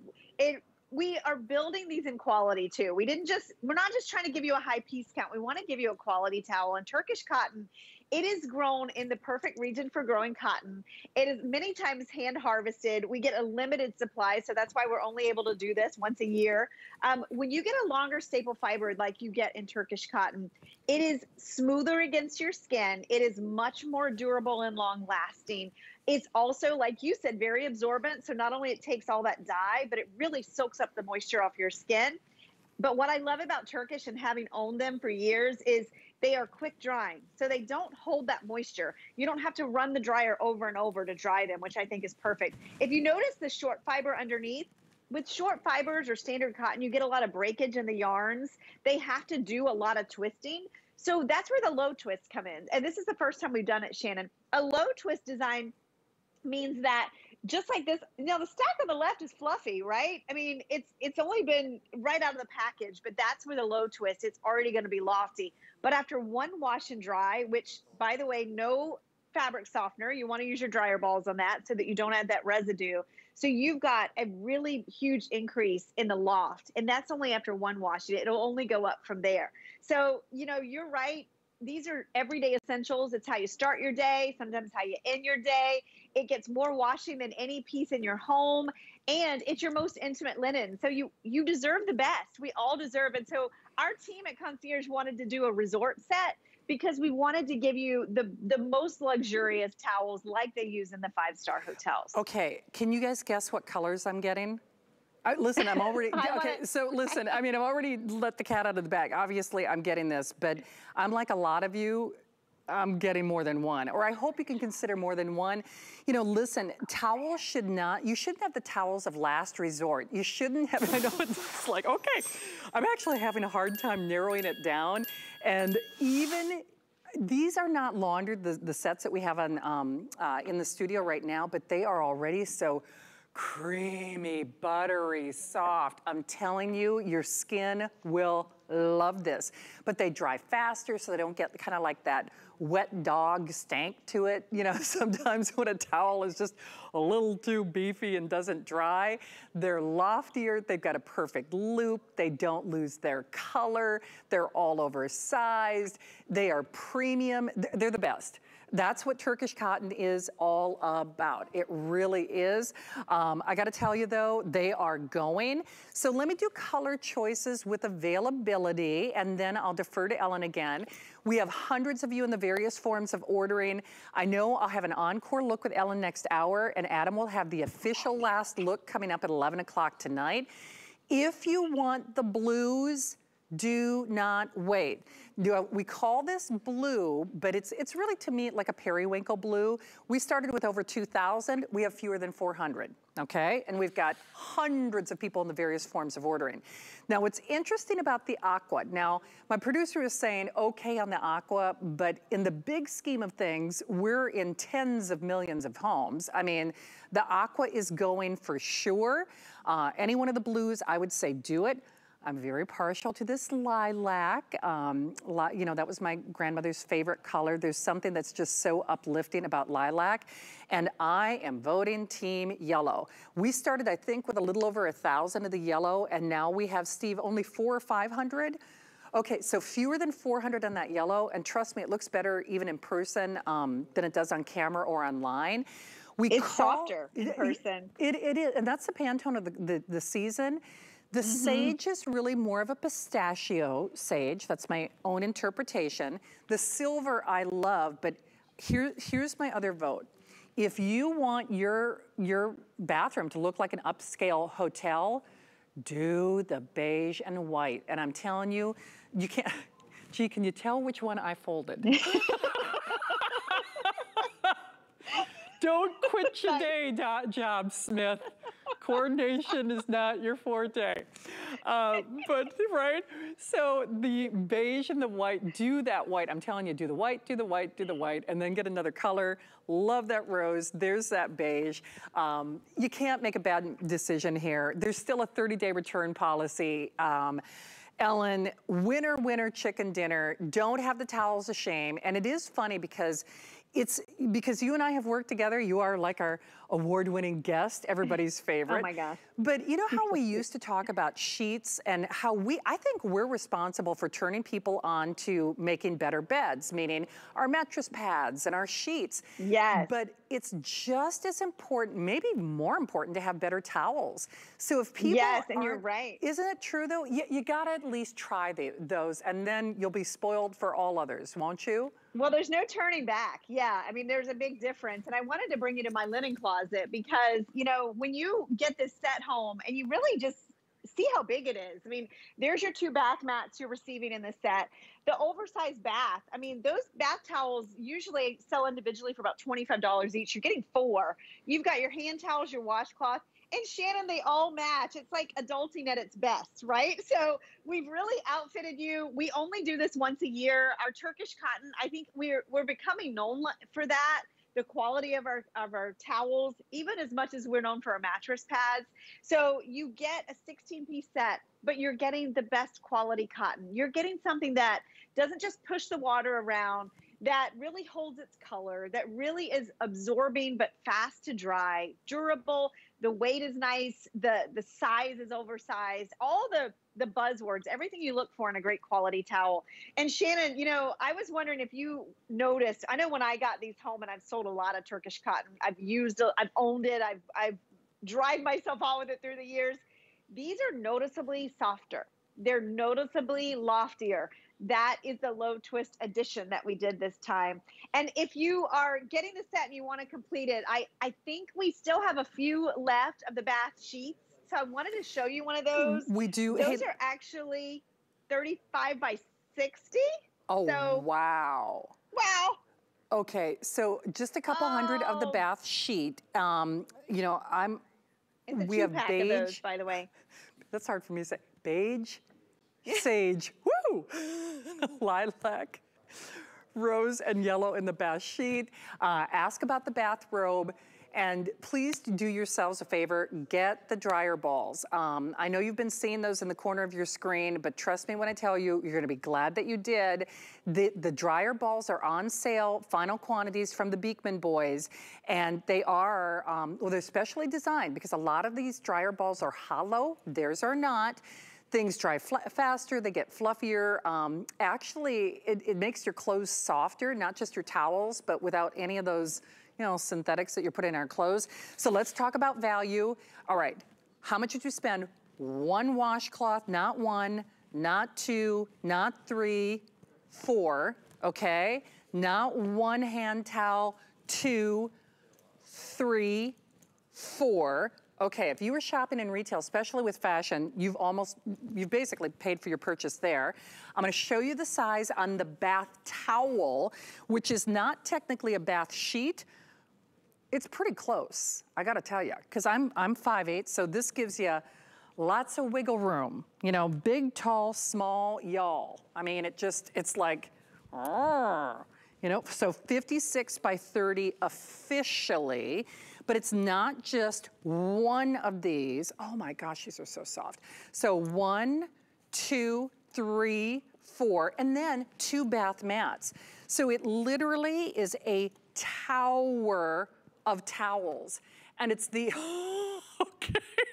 D: We are building these in quality too. We're not just trying to give you a high piece count. We want to give you a quality towel. And Turkish cotton, it is grown in the perfect region for growing cotton. It is many times hand harvested. We get a limited supply, so that's why we're only able to do this once a year. When you get a longer staple fiber like you get in Turkish cotton, it is smoother against your skin. It is much more durable and long lasting. It's also, like you said, very absorbent. So not only it takes all that dye, but it really soaks up the moisture off your skin. But what I love about Turkish and having owned them for years is they are quick drying. So they don't hold that moisture. You don't have to run the dryer over and over to dry them, which I think is perfect. If you notice the short fiber underneath, with short fibers or standard cotton, you get a lot of breakage in the yarns. They have to do a lot of twisting. So that's where the low twists come in. And this is the first time we've done it, Shannon. A low twist design means that just like this, the stack on the left is fluffy, right? I mean, it's only been right out of the package, but that's where the low twist, it's already going to be lofty. But after one wash and dry, which by the way, no fabric softener, you want to use your dryer balls on that so that you don't add that residue. So you've got a really huge increase in the loft, and that's only after one wash. It'll only go up from there. So, you're right. These are everyday essentials. It's how you start your day, sometimes how you end your day. It gets more washing than any piece in your home, and it's your most intimate linen. So you deserve the best. We all deserve it. So our team at Concierge wanted to do a resort set because we wanted to give you the most luxurious towels like they use in the 5-star hotels.
B: Okay, can you guys guess what colors I'm getting? Listen, I'm already, okay, so listen, I mean, I've already let the cat out of the bag. Obviously, I'm getting this, but I'm like a lot of you, I'm getting more than one, or I hope you can consider more than one. Listen, towels you shouldn't have the towels of last resort. You shouldn't have, I know it's like, okay, I'm actually having a hard time narrowing it down. And even, these are not laundered, the sets that we have on in the studio right now, but they are already so creamy, buttery, soft. I'm telling you, your skin will love this. But they dry faster so they don't get kind of like that wet dog stank to it. Sometimes when a towel is just a little too beefy and doesn't dry, they're loftier, they've got a perfect loop, they don't lose their color, they're all oversized, they are premium, they're the best. That's what Turkish cotton is all about. It really is. I gotta tell you though, they are going. So let me do color choices with availability, and then I'll defer to Ellen again. We have hundreds of you in the various forms of ordering. I know I'll have an encore look with Ellen next hour, and Adam will have the official last look coming up at 11 o'clock tonight. If you want the blues, do not wait. We call this blue, but it's really, to me, like a periwinkle blue. We started with over 2,000. We have fewer than 400, okay? And we've got hundreds of people in the various forms of ordering. Now, what's interesting about the aqua, now, my producer is saying, okay on the aqua, but in the big scheme of things, we're in tens of millions of homes. I mean, the aqua is going for sure. Any one of the blues, I would say do it. I'm very partial to this lilac. That was my grandmother's favorite color. There's something that's just so uplifting about lilac. And I am voting team yellow. We started, I think, with a little over 1,000 of the yellow, and now we have, Steve, only 400 or 500. Okay, so fewer than 400 on that yellow, and trust me, it looks better even in person than it does on camera or online.
D: It's softer in person.
B: It is, and that's the Pantone of the season. The sage is really more of a pistachio sage. That's my own interpretation. The silver I love, but here's my other vote. If you want your bathroom to look like an upscale hotel, do the beige and white. And I'm telling you, you can't, gee, can you tell which one I folded? Don't quit your day job, Smith. Coordination is not your forte. But, right? So the beige and the white, do that white. I'm telling you, do the white, do the white, do the white, and then get another color. Love that rose. There's that beige. You can't make a bad decision here. There's still a 30-day return policy. Ellen, winner chicken dinner. Don't have the towels of shame. And it is funny because you and I have worked together. You are like our award-winning guest, everybody's favorite.
D: Oh my gosh.
B: But you know how we used to talk about sheets and how I think we're responsible for turning people on to making better beds, meaning our mattress pads and our sheets.
D: Yes.
B: But it's just as important, maybe more important, to have better towels. So if people
D: Yes, and you're right.
B: Isn't it true though? You gotta at least try those, and then you'll be spoiled for all others, won't you?
D: Well, there's no turning back. Yeah, I mean, there's a big difference. And I wanted to bring you to my linen closet because, you know, when you get this set home and you really just see how big it is. I mean, there's your 2 bath mats you're receiving in the set. The oversized bath, I mean, those bath towels usually sell individually for about $25 each. You're getting 4. You've got your hand towels, your washcloth. And Shannon, they all match. It's like adulting at its best, right? So we've really outfitted you. We only do this once a year. Our Turkish cotton, I think we're becoming known for that. The quality of our towels, even as much as we're known for our mattress pads. So you get a 16-piece set, but you're getting the best quality cotton. You're getting something that doesn't just push the water around, that really holds its color, that really is absorbing but fast to dry, durable. The weight is nice. The size is oversized. All the buzzwords, everything you look for in a great quality towel. And Shannon, you know, I was wondering if you noticed, I know when I got these home, and I've sold a lot of Turkish cotton, I've used it, I've owned it, I've dried myself out with it through the years. These are noticeably softer. They're noticeably loftier. That is the low twist edition that we did this time. And if you are getting the set and you want to complete it, I think we still have a few left of the bath sheets. So I wanted to show you one of those.
B: We do.
D: Those are actually 35 by 60.
B: Oh,
D: so,
B: wow.
D: Wow.
B: Okay, so just a couple hundred of the bath sheet. You know,
D: It's a
B: we have
D: two-pack
B: beige.
D: of those, by the way.
B: That's hard for me to say. Beige, sage, woo, lilac, rose, and yellow in the bath sheet. Ask about the bathrobe. And please do yourselves a favor, get the dryer balls. I know you've been seeing those in the corner of your screen, but trust me when I tell you, you're gonna be glad that you did. The dryer balls are on sale, final quantities from the Beekman boys, and they are, well, they're specially designed because a lot of these dryer balls are hollow, theirs are not. Things dry faster, they get fluffier. Actually, it makes your clothes softer, not just your towels, but without any of those, you know, synthetics that you're putting in our clothes. So let's talk about value. All right, how much did you spend? 1 washcloth, not 1, not 2, not 3, 4, okay? Not 1 hand towel, 2, 3, 4. Okay, if you were shopping in retail, especially with fashion, you've basically paid for your purchase there. I'm gonna show you the size on the bath towel, which is not technically a bath sheet. It's pretty close, I gotta tell you, because I'm 5'8", so this gives you lots of wiggle room. You know, big, tall, small, y'all. I mean, it's like, you know, so 56 by 30 officially, but it's not just one of these. Oh my gosh, these are so soft. So 1, 2, 3, 4, and then 2 bath mats. So it literally is a tower of towels. And it's the, okay.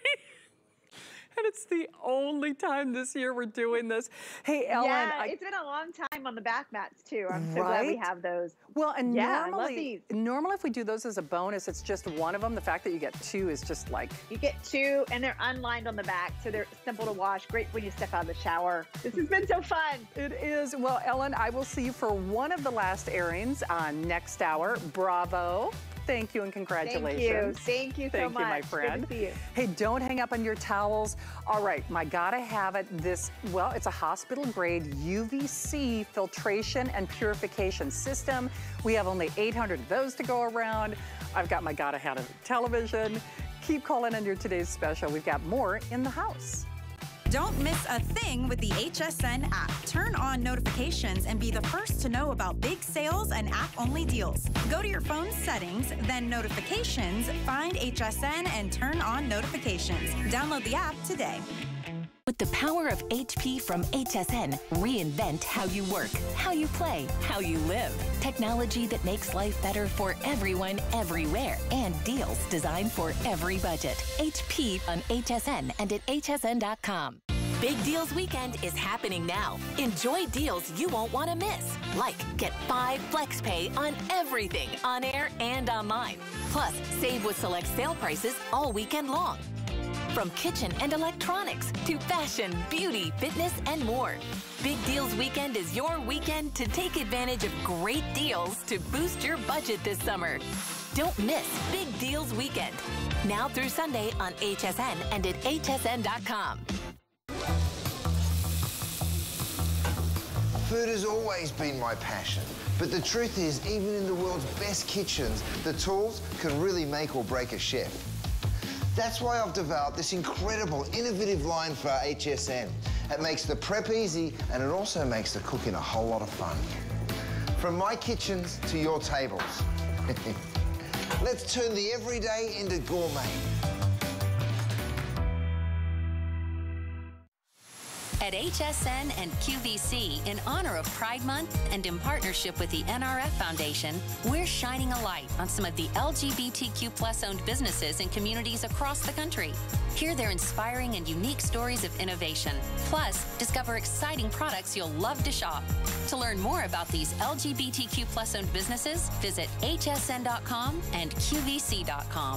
B: And it's the only time this year we're doing this. Hey, Ellen.
D: Yeah, it's been a long time on the bath mats too. I'm so glad we have those.
B: Well, and
D: yeah, I love these.
B: Normally if we do those as a bonus, it's just one of them. The fact that you get 2 is just like.
D: You get 2 and they're unlined on the back, so they're simple to wash. Great when you step out of the shower. This has been so fun.
B: It is. Well, Ellen, I will see you for one of the last airings on next hour. Bravo. Thank you and congratulations.
D: Thank you so much.
B: Thank you, my friend.
D: Good to see you.
B: Hey, don't hang up on your towels. All right, my gotta have it. This, well, it's a hospital grade UVC filtration and purification system. We have only 800 of those to go around. I've got my gotta have it television. Keep calling under today's special. We've got more in the house.
E: Don't miss a thing with the HSN app. Turn on notifications and be the first to know about big sales and app-only deals. Go to your phone's settings, then notifications, find HSN and turn on notifications. Download the app today.
F: With the power of HP from HSN, reinvent how you work, how you play, how you live. Technology that makes life better for everyone, everywhere, and deals designed for every budget. HP on HSN and at hsn.com. Big Deals Weekend is happening now. Enjoy deals you won't want to miss. Like get 5 FlexPay on everything on air and online. Plus, save with select sale prices all weekend long. From kitchen and electronics to fashion, beauty, fitness, and more. Big Deals Weekend is your weekend to take advantage of great deals to boost your budget this summer. Don't miss Big Deals Weekend. Now through Sunday on HSN and at hsn.com.
G: Food has always been my passion, but the truth is, even in the world's best kitchens, the tools can really make or break a chef. That's why I've developed this incredible, innovative line for HSN. It makes the prep easy, and it also makes the cooking a whole lot of fun. From my kitchens to your tables. Let's turn the everyday into gourmet.
H: At HSN and QVC, in honor of Pride Month and in partnership with the NRF Foundation, we're shining a light on some of the LGBTQ+ owned businesses and communities across the country. Hear their inspiring and unique stories of innovation. Plus, discover exciting products you'll love to shop. To learn more about these LGBTQ+ owned businesses, visit hsn.com and qvc.com.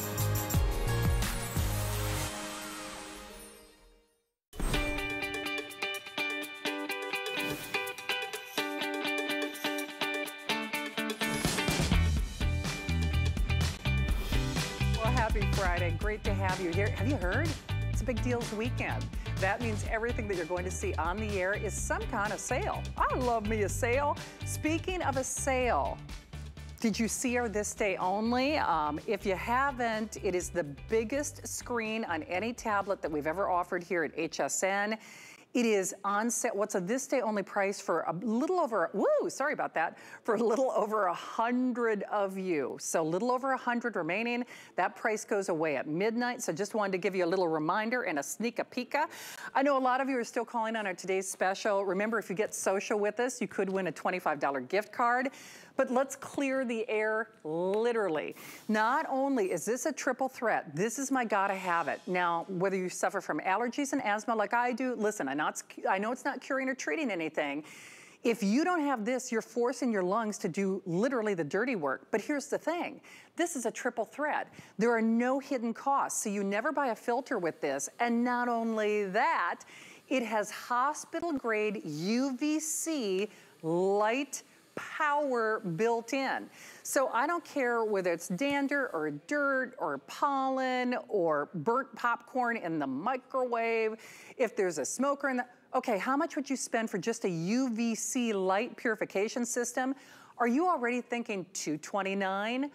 B: Happy Friday. Great to have you here. Have you heard? It's a Big Deals Weekend. That means everything that you're going to see on the air is some kind of sale. I love me a sale. Speaking of a sale, did you see our This Day Only? If you haven't, it is the biggest screen on any tablet that we've ever offered here at HSN. It is on sale. What's a This Day Only price for a little over, sorry about that, for a little over 100 of you. So a little over 100 remaining. That price goes away at midnight. So just wanted to give you a little reminder and a sneak peek. I know a lot of you are still calling on our today's special. Remember, if you get social with us, you could win a $25 gift card. But let's clear the air, literally. Not only is this a triple threat, this is my gotta have it. Now, whether you suffer from allergies and asthma like I do, listen, I know it's not curing or treating anything. If you don't have this, you're forcing your lungs to do literally the dirty work. But here's the thing, this is a triple threat. There are no hidden costs, so you never buy a filter with this. And not only that, it has hospital grade UVC light power built in. So I don't care whether it's dander or dirt or pollen or burnt popcorn in the microwave, if there's a smoker in the, okay, how much would you spend for just a UVC light purification system? Are you already thinking $229,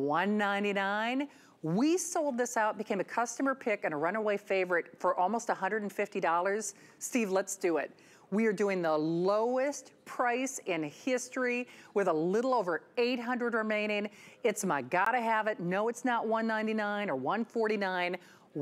B: $199? We sold this out, became a customer pick and a runaway favorite for almost $150. Steve, let's do it. We are doing the lowest price in history with a little over 800 remaining. It's my gotta have it. No, it's not $199 or $149.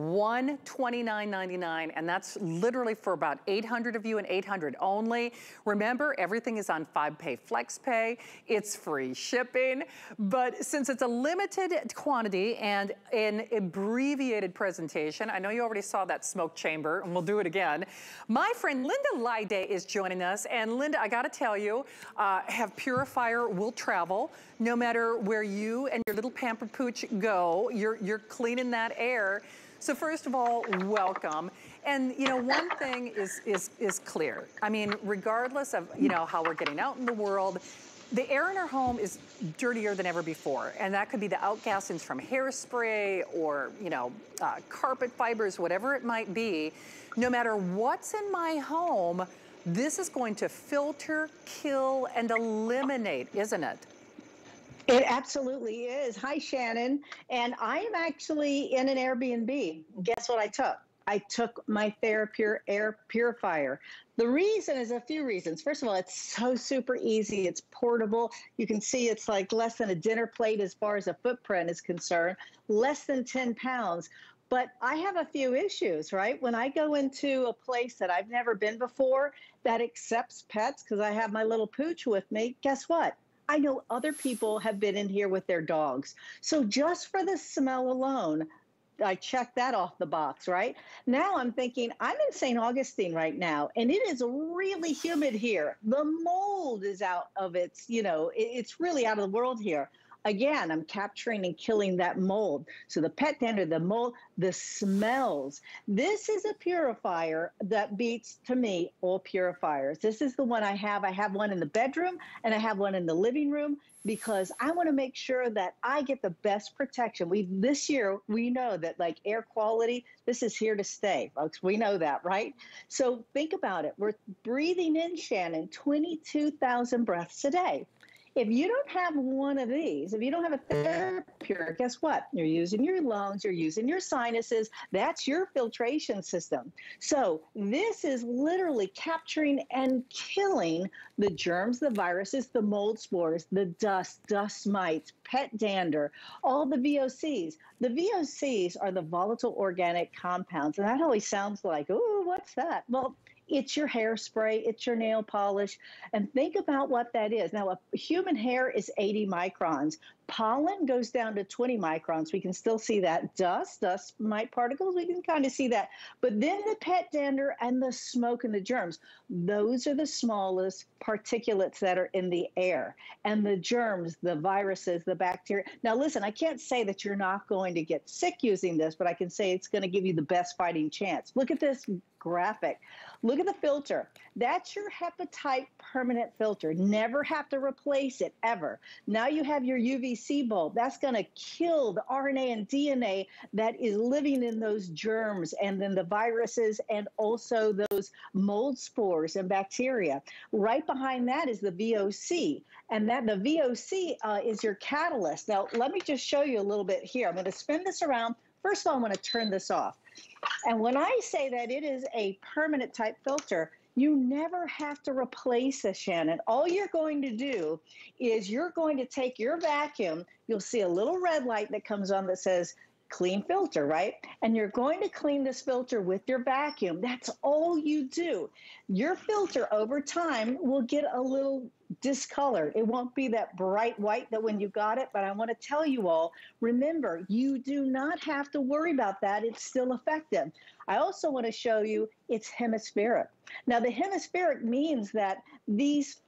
B: $129.99, and that's literally for about 800 of you and 800 only. Remember, everything is on 5-pay FlexPay. It's free shipping, but since it's a limited quantity and an abbreviated presentation, I know you already saw that smoke chamber, and we'll do it again. My friend Linda Lyday is joining us, and Linda, I gotta tell you, Have Purifier will travel. No matter where you and your little pampered pooch go, you're cleaning that air. So first of all, welcome. And you know, one thing is clear. I mean, regardless of, you know, how we're getting out in the world, the air in our home is dirtier than ever before. And that could be the outgassings from hairspray or, you know, carpet fibers, whatever it might be. No matter what's in my home, this is going to filter, kill, and eliminate, isn't it?
I: It absolutely is. Hi, Shannon. And I am actually in an Airbnb. Guess what I took? I took my TheraPure air purifier. The reason is a few reasons. First of all, it's so super easy. It's portable. You can see it's like less than a dinner plate as far as a footprint is concerned, less than 10 pounds. But I have a few issues, right? When I go into a place that I've never been before that accepts pets, because I have my little pooch with me, guess what? I know other people have been in here with their dogs. So just for the smell alone, I checked that off the box, right? Now I'm thinking, I'm in St. Augustine right now, and it is really humid here. The mold is out of its, it's really out of the world here. Again, I'm capturing and killing that mold. So the pet dander, the mold, the smells. This is a purifier that beats, to me, all purifiers. This is the one I have. I have one in the bedroom, and I have one in the living room, because I want to make sure that I get the best protection. This year, we know that like air quality, this is here to stay, folks. We know that, right? So think about it. We're breathing in, Shannon, 22,000 breaths a day. If you don't have one of these, if you don't have a TheraPure, guess what? You're using your lungs, you're using your sinuses. That's your filtration system. So this is literally capturing and killing the germs, the viruses, the mold spores, the dust mites, pet dander, all the VOCs. The VOCs are the volatile organic compounds. And that always sounds like, ooh, what's that? Well, it's your hairspray, it's your nail polish, and think about what that is. Now, a human hair is 80 microns. Pollen goes down to 20 microns. We can still see that. Dust mite particles, we can kind of see that. But then the pet dander and the smoke and the germs, those are the smallest particulates that are in the air. And the germs, the viruses, the bacteria. Now, listen, I can't say that you're not going to get sick using this, but I can say it's going to give you the best fighting chance. Look at this graphic. Look at the filter. That's your Hepatite permanent filter. Never have to replace it, ever. Now you have your UVC bulb. That's going to kill the RNA and DNA that is living in those germs and then the viruses and also those mold spores and bacteria. Right behind that is the VOC. And that the VOC is your catalyst. Now, let me just show you a little bit here. I'm going to spin this around. First of all, I'm going to turn this off. And when I say that it is a permanent type filter, you never have to replace this, Shannon. All you're going to do is you're going to take your vacuum. You'll see a little red light that comes on that says clean filter, right? And you're going to clean this filter with your vacuum. That's all you do. Your filter over time will get a little discolored. It won't be that bright white that when you got it, but I want to tell you all, remember, you do not have to worry about that. It's still effective. I also want to show you it's hemispheric. Now, the hemispheric means that these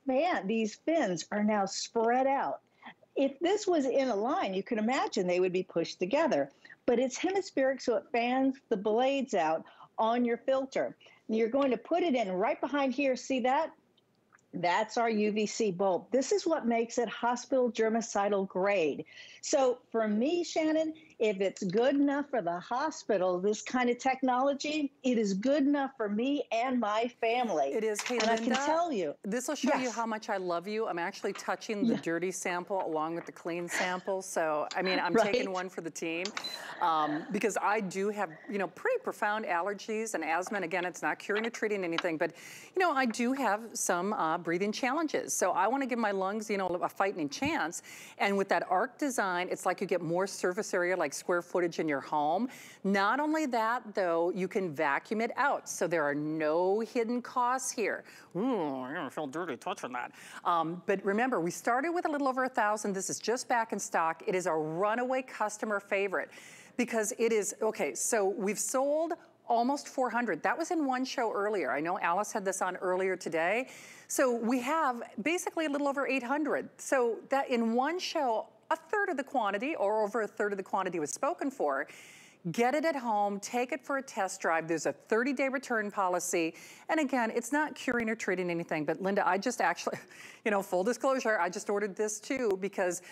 I: fins are now spread out. If this was in a line, you can imagine they would be pushed together. But it's hemispheric, so it fans the blades out on your filter. And you're going to put it in right behind here. See that? That's our UVC bulb. This is what makes it hospital germicidal grade. So for me, Shannon, if it's good enough for the hospital, this kind of technology, it is good enough for me and my family.
B: It is. Hey,
I: and
B: Linda,
I: I can tell you.
B: This will show you how much I love you. I'm actually touching the dirty sample along with the clean sample. So, I mean, I'm taking one for the team because I do have, pretty profound allergies and asthma. And again, it's not curing or treating anything, but, I do have some breathing challenges. So I want to give my lungs, a fighting chance. And with that ARC design, it's like you get more surface area, like square footage in your home. Not only that, though, you can vacuum it out. So there are no hidden costs here. Ooh, I'm gonna feel dirty touching that. But remember, we started with a little over 1,000. This is just back in stock. It is a runaway customer favorite because it is, okay, so we've sold almost 400. That was in one show earlier. I know Alice had this on earlier today. So we have basically a little over 800. So that in one show, a third of the quantity or over a third of the quantity was spoken for. Get it at home, take it for a test drive. There's a 30-day return policy. And again, it's not curing or treating anything, but Linda, I just actually, full disclosure, I just ordered this too because,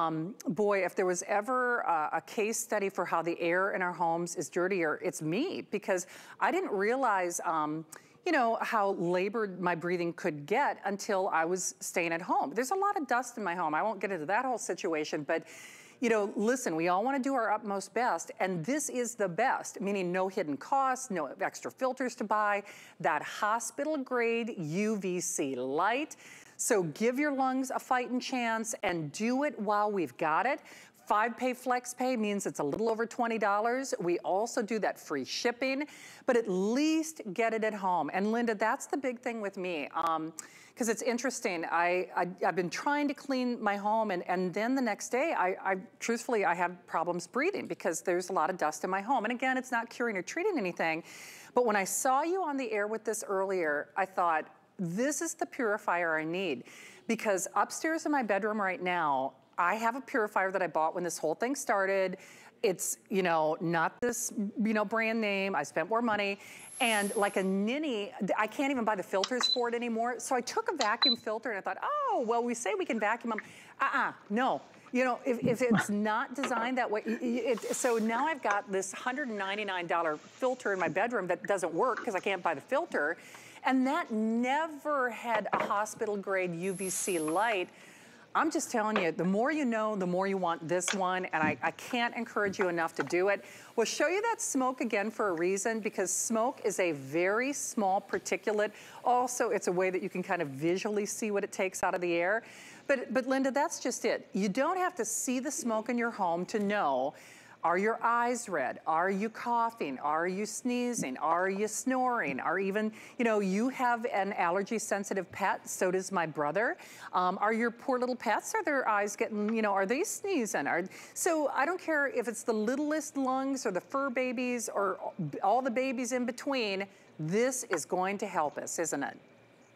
B: boy, if there was ever a case study for how the air in our homes is dirtier, it's me because I didn't realize, how labored my breathing could get until I was staying at home. There's a lot of dust in my home. I won't get into that whole situation, but listen, we all want to do our utmost best, and this is the best, meaning no hidden costs, no extra filters to buy, that hospital-grade UVC light. So give your lungs a fighting chance and do it while we've got it. 5-pay flex pay means it's a little over $20. We also do that free shipping, but at least get it at home. And Linda, that's the big thing with me. Because it's interesting, I've been trying to clean my home, and then the next day, truthfully, I have problems breathing because there's a lot of dust in my home. And again, it's not curing or treating anything. But when I saw you on the air with this earlier, I thought, this is the purifier I need. Because upstairs in my bedroom right now, I have a purifier that I bought when this whole thing started. It's, not this, brand name. I spent more money. And like a ninny, I can't even buy the filters for it anymore. So I took a vacuum filter and I thought, oh, well, we say we can vacuum them. No. If it's not designed that way, so now I've got this $199 filter in my bedroom that doesn't work because I can't buy the filter. And that never had a hospital grade UVC light. I'm just telling you, the more you know, the more you want this one, and I can't encourage you enough to do it. We'll show you that smoke again for a reason, because smoke is a very small particulate. Also, it's a way that you can kind of visually see what it takes out of the air. But Linda, that's just it. You don't have to see the smoke in your home to know, are your eyes red? Are you coughing? Are you sneezing? Are you snoring? Or even, you have an allergy-sensitive pet, so does my brother. Are your poor little pets, are their eyes getting, are they sneezing? So I don't care if it's the littlest lungs or the fur babies or all the babies in between, this is going to help us, isn't it?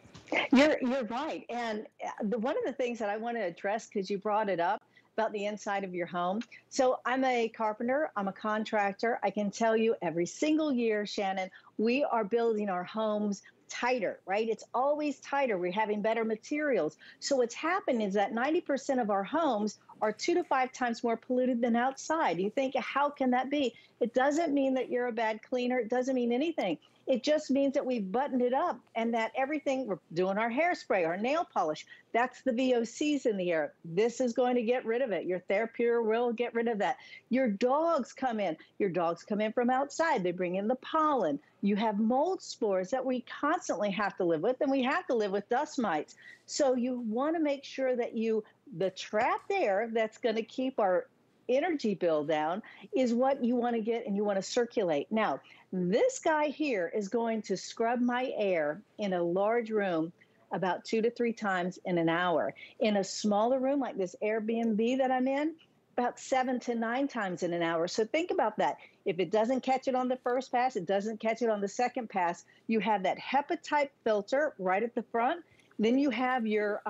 I: You're right. And one of the things that I want to address, because you brought it up, about the inside of your home. So I'm a carpenter, I'm a contractor. I can tell you every single year, Shannon, we are building our homes tighter, right? It's always tighter. We're having better materials. So what's happened is that 90% of our homes are 2 to 5 times more polluted than outside. You think, how can that be? It doesn't mean that you're a bad cleaner. It doesn't mean anything. It just means that we've buttoned it up and that everything, we're doing our hairspray, our nail polish, that's the VOCs in the air. This is going to get rid of it. Your TheraPure will get rid of that. Your dogs come in. Your dogs come in from outside. They bring in the pollen. You have mold spores that we constantly have to live with, and we have to live with dust mites. So you want to make sure that the trapped air that's going to keep our energy bill down is what you want to get, and you want to circulate. Now, this guy here is going to scrub my air in a large room about 2 to 3 times in an hour. In a smaller room like this Airbnb that I'm in, about 7 to 9 times in an hour. So think about that. If it doesn't catch it on the first pass, it doesn't catch it on the second pass, you have that HEPA type filter right at the front. Then you have your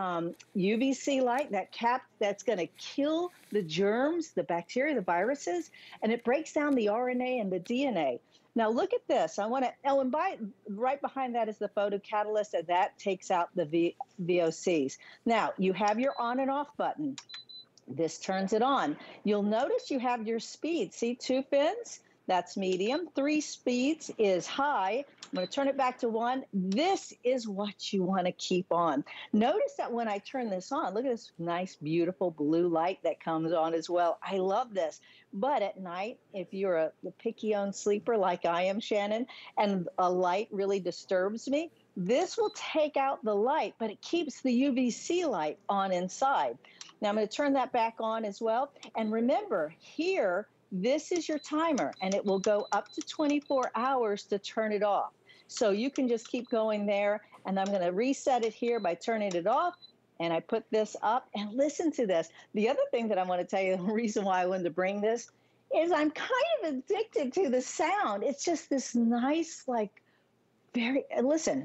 I: UVC light, that cap that's going to kill the germs, the bacteria, the viruses, and it breaks down the RNA and the DNA. Now look at this. I want to, and right behind that is the photocatalyst, and that takes out the VOCs. Now you have your on and off button. This turns it on. You'll notice you have your speed. See, 2 fins? That's medium. 3 speeds is high. I'm going to turn it back to 1. This is what you want to keep on. Notice that when I turn this on, look at this nice, beautiful blue light that comes on as well. I love this. But at night, if you're a picky-owned sleeper like I am, Shannon, and a light really disturbs me, this will take out the light, but it keeps the UVC light on inside. Now I'm going to turn that back on as well. And remember, here, this is your timer, and it will go up to 24 hours to turn it off. So you can just keep going there, and I'm going to reset it here by turning it off, and I put this up, and listen to this. The other thing that I want to tell you, the reason why I wanted to bring this, is I'm kind of addicted to the sound. It's just this nice, listen,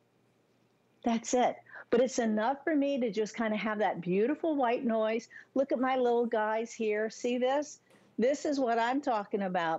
I: that's it. But it's enough for me to just kind of have that beautiful white noise. Look at my little guys here. See this? This is what I'm talking about.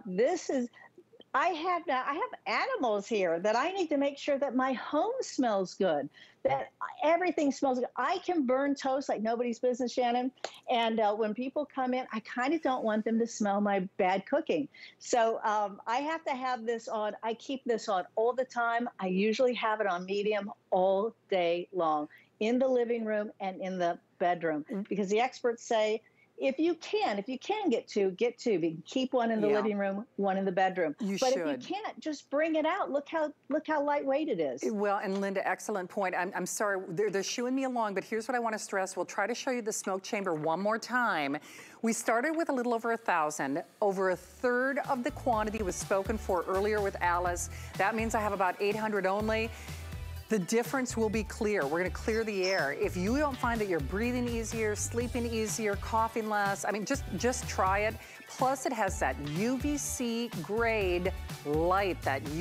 I: I have animals here that I need to make sure that my home smells good, that everything smells good. I can burn toast like nobody's business, Shannon. And when people come in, I kind of don't want them to smell my bad cooking. So I have to have this on. I keep this on all the time. I usually have it on medium all day long in the living room and in the bedroom, because the experts say, if you can get two, get two. Keep one in the living room, one in the bedroom.
B: You
I: but
B: should.
I: If you can't, just bring it out. Look how lightweight it is.
B: Well, and Linda, excellent point. I'm sorry, they're shooing me along, but here's what I want to stress. We'll try to show you the smoke chamber one more time. We started with a little over 1,000. Over a third of the quantity was spoken for earlier with Alice. That means I have about 800 only. The difference will be clear. We're gonna clear the air. If you don't find that you're breathing easier, sleeping easier, coughing less, I mean, just try it. Plus it has that UVC grade light,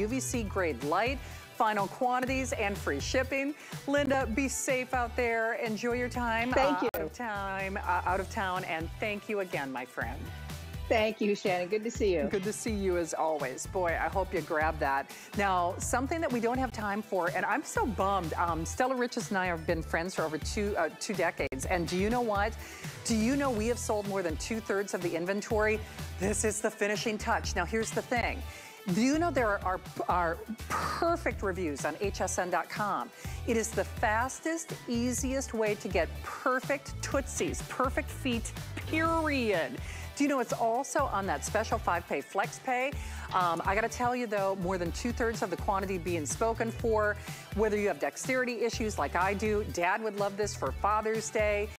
B: final quantities and free shipping. Linda, be safe out there. Enjoy your time.
I: Thank you.
B: Out of town, and thank you again, my friend.
I: Thank you, Shannon. Good to see you.
B: Good to see you as always. Boy, I hope you grab that. Now, something that we don't have time for, and I'm so bummed. Stella Riches and I have been friends for over two decades. And do you know what? Do you know we have sold more than 2/3 of the inventory? This is the finishing touch. Now, here's the thing. Do you know there are perfect reviews on hsn.com? It is the fastest, easiest way to get perfect Tootsies, perfect feet, period. Do you know it's also on that special 5-pay flex pay? I gotta tell you though, more than 2/3 of the quantity being spoken for. Whether you have dexterity issues like I do, Dad would love this for Father's Day.